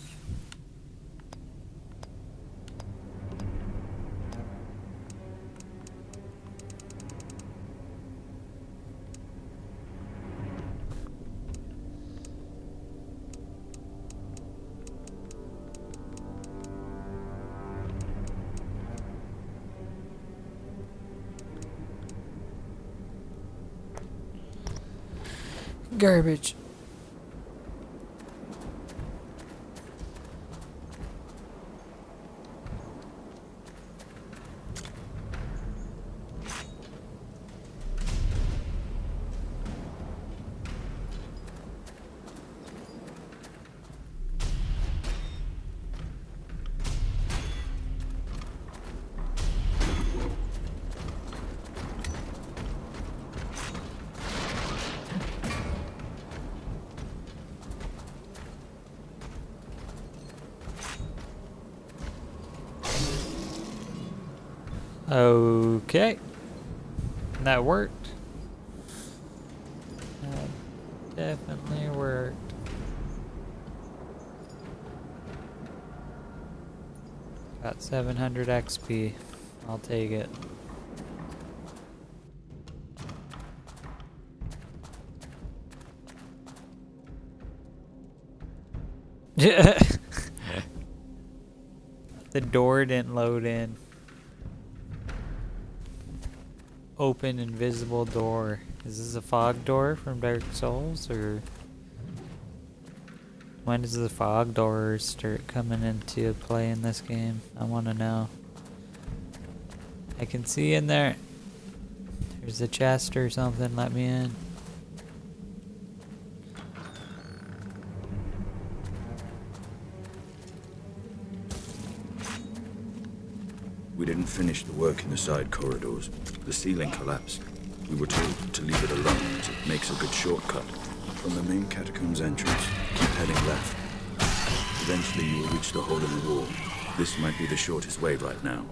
A: Garbage. Okay, that worked. That definitely worked. Got seven hundred X P. I'll take it. The door didn't load in. Open invisible door. Is this a fog door from Dark Souls, or when does the fog doors start coming into play in this game? I want to know. I can see in there. There's a chest or something. Let me in.
J: We didn't finish the work in the side corridors. The ceiling collapsed. We were told to leave it alone as it makes a good shortcut. From the main catacombs entrance, keep heading left. Eventually you will reach the hole in the wall. This might be the shortest way right now.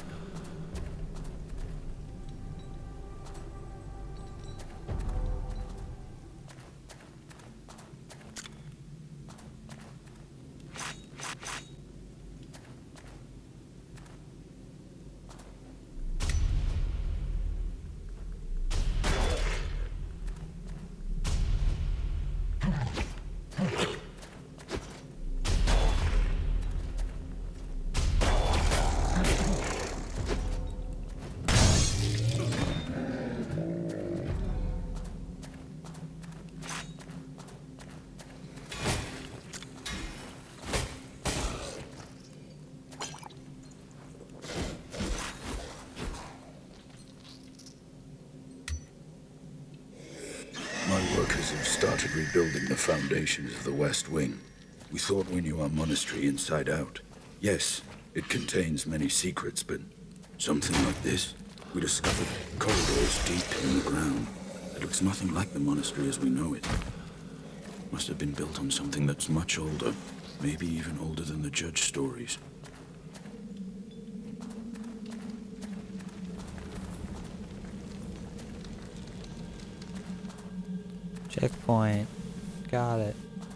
J: Have started rebuilding the foundations of the West Wing. We thought we knew our monastery inside out. Yes, It contains many secrets, but something like this, we discovered corridors deep in the ground. It looks nothing like the monastery as we know it. Must have been built on something that's much older, maybe even older than the Judge stories.
A: Checkpoint. Got it.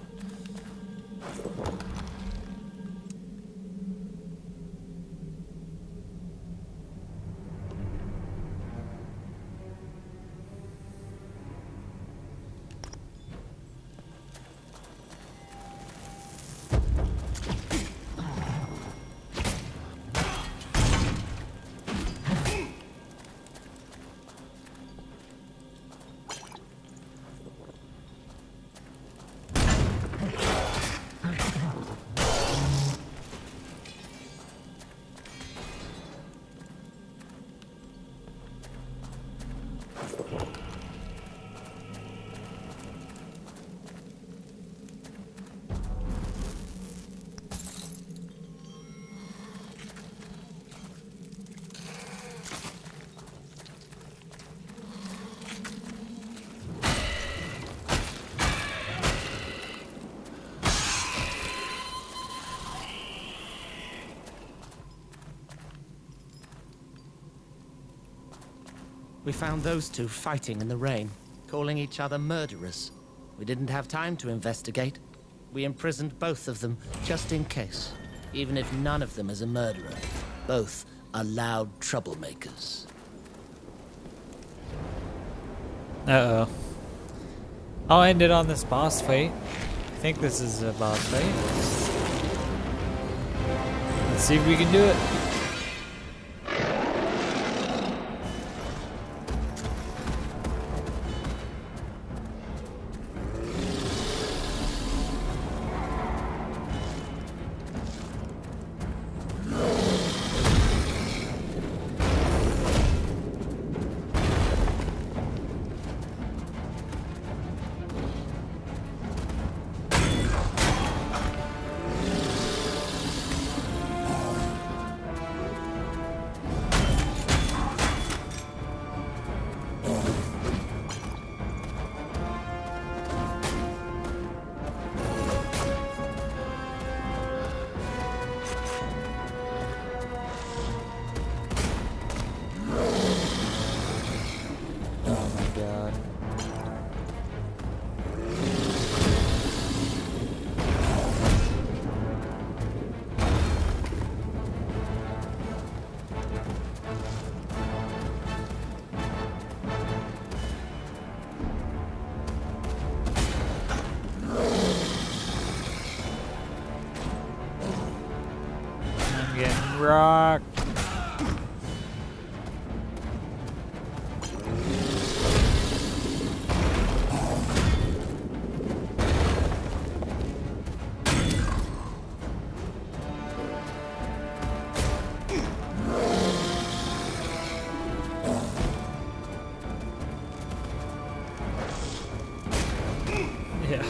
F: We found those two fighting in the rain, calling each other murderers. We didn't have time to investigate. We imprisoned both of them, just in case. Even if none of them is a murderer, both are loud troublemakers.
A: Uh-oh. I'll end it on this boss fight. I think this is a boss fight. Let's see if we can do it. Rock. Yeah.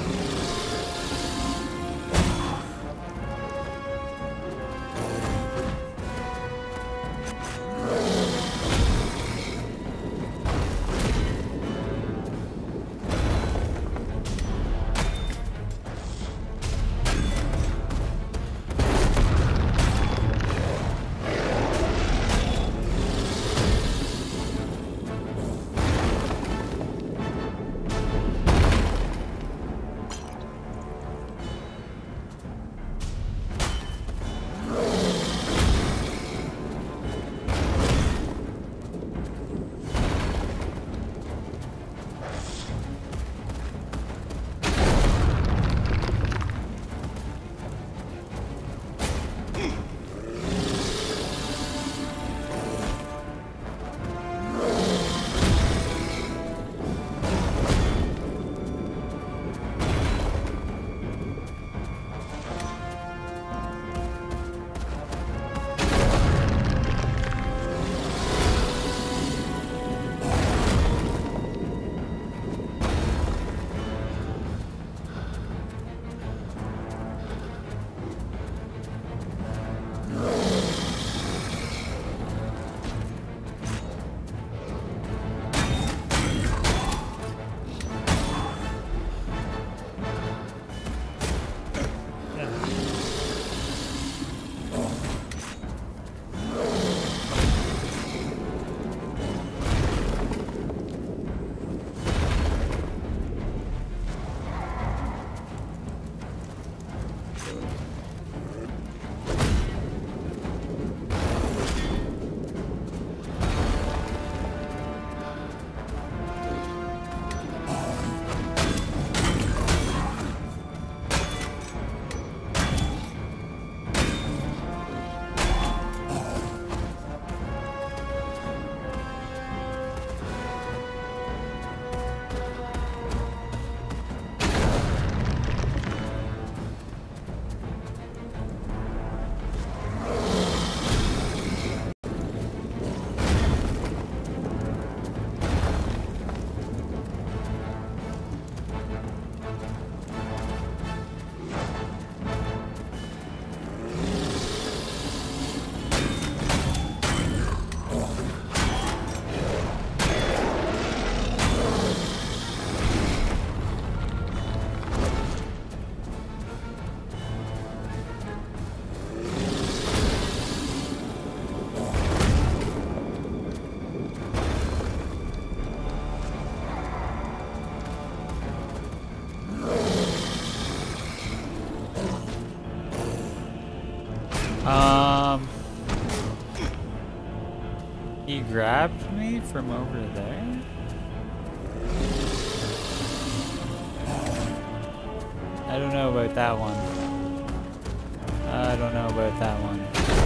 A: grabbed me from over there? I don't know about that one. I don't know about that one.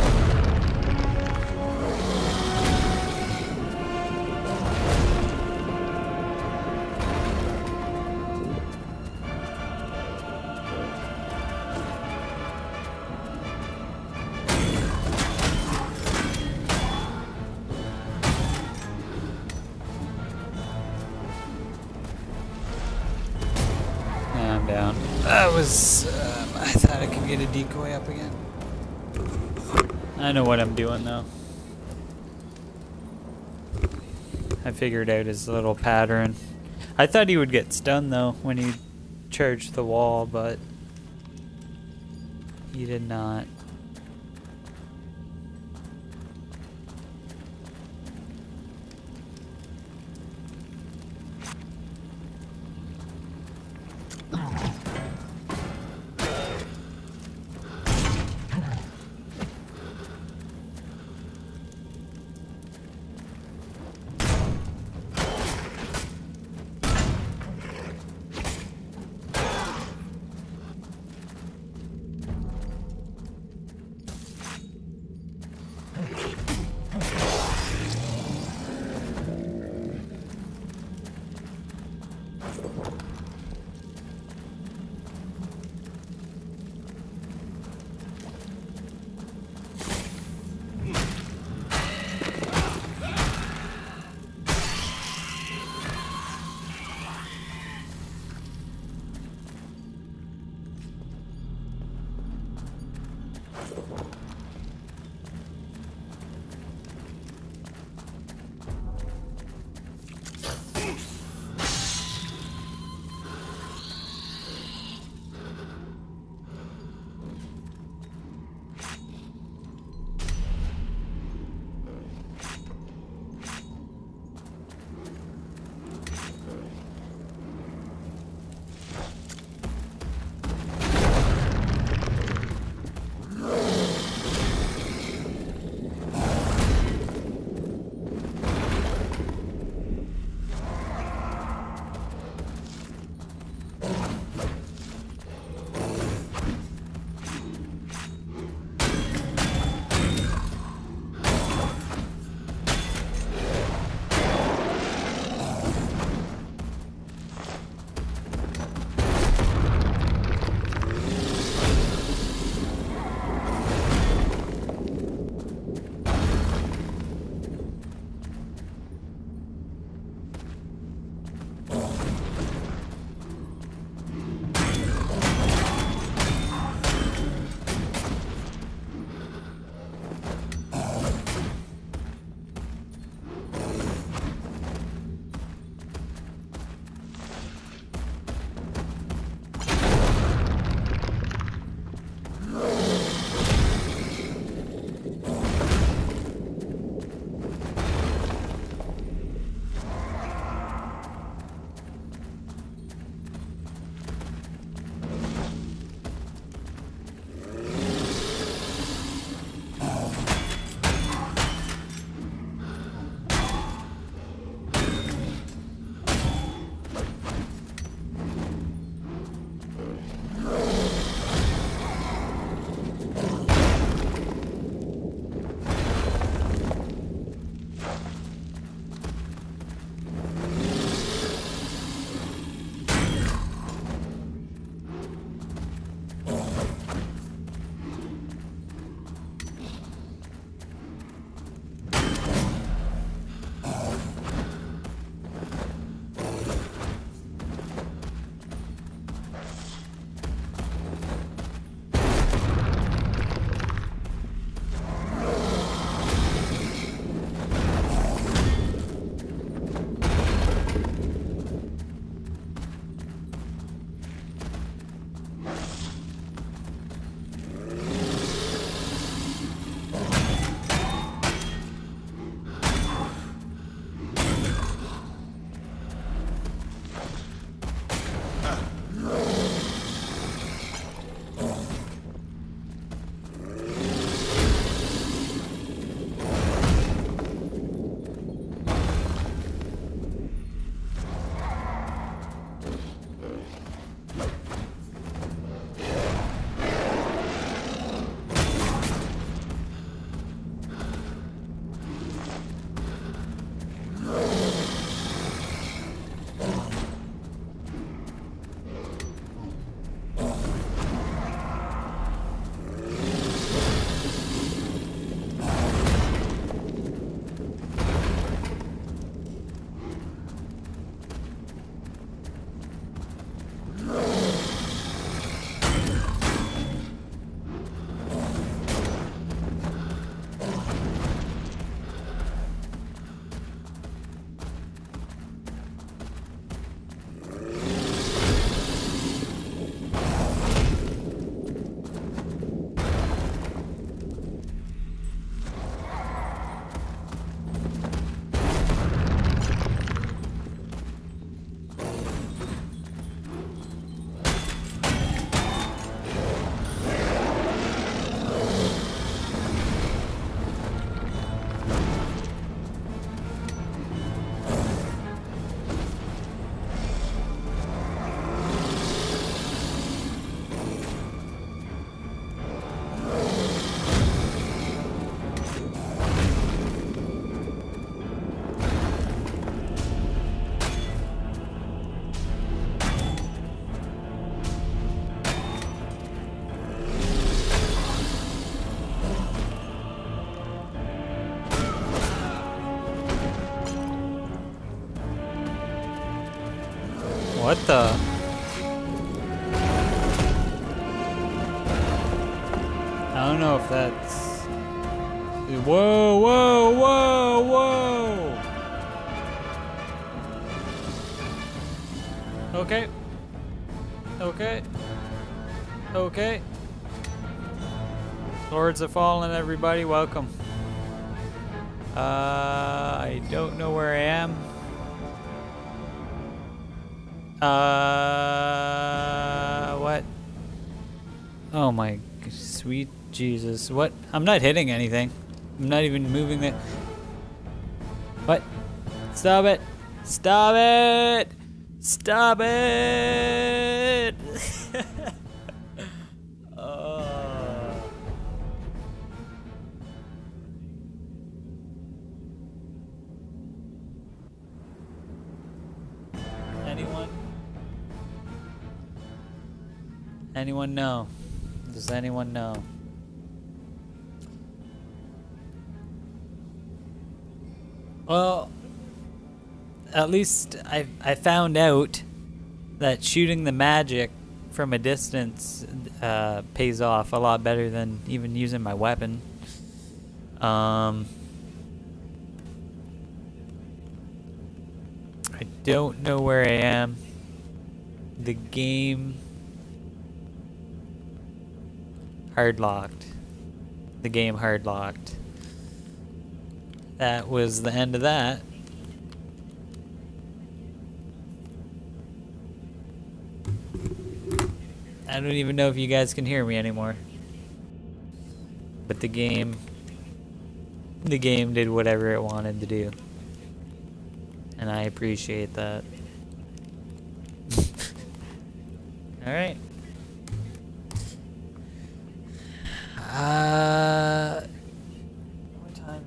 A: I'm down. That was... Um, I thought I could get a decoy up again. I know what I'm doing though. I figured out his little pattern. I thought he would get stunned though when he charged the wall, but he did not. What the? I don't know if that's... Whoa, whoa, whoa, whoa! Okay. Okay. Okay. Lords of Fallen, everybody, welcome. Uh, I don't know where I am. Uh, what? Oh my sweet Jesus. What? I'm not hitting anything. I'm not even moving it. What? Stop it. Stop it. Stop it. uh. Anyone? Anyone know? Does anyone know? Well, at least I I found out that shooting the magic from a distance uh, pays off a lot better than even using my weapon. Um, I don't know where I am. The game hard locked. The game hard locked. That was the end of that. I don't even know if you guys can hear me anymore. But the game... The game did whatever it wanted to do. And I appreciate that. Alright. Uh... What time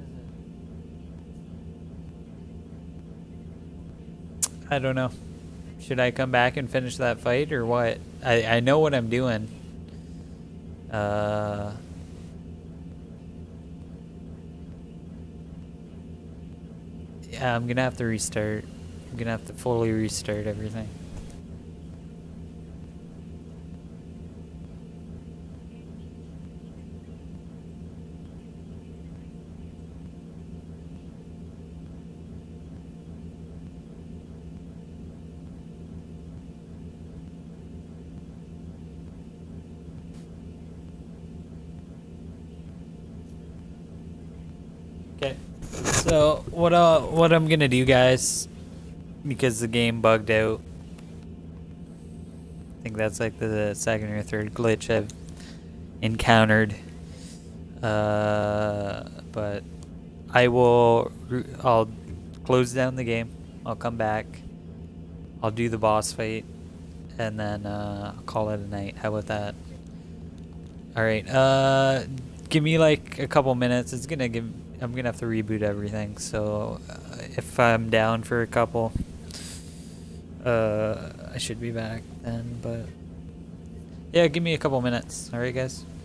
A: is it? I don't know. Should I come back and finish that fight or what? I, I know what I'm doing. Uh... Yeah, I'm gonna have to restart. I'm gonna have to fully restart everything. Okay. So what uh what I'm gonna do, guys, because the game bugged out. I think that's like the second or third glitch I've encountered. Uh, but I will. I'll close down the game. I'll come back. I'll do the boss fight, and then uh, I'll call it a night. How about that? All right. Uh, give me like a couple minutes. It's gonna give. I'm gonna have to reboot everything, so uh, if I'm down for a couple, uh, I should be back then, but yeah, give me a couple minutes. Alright, guys?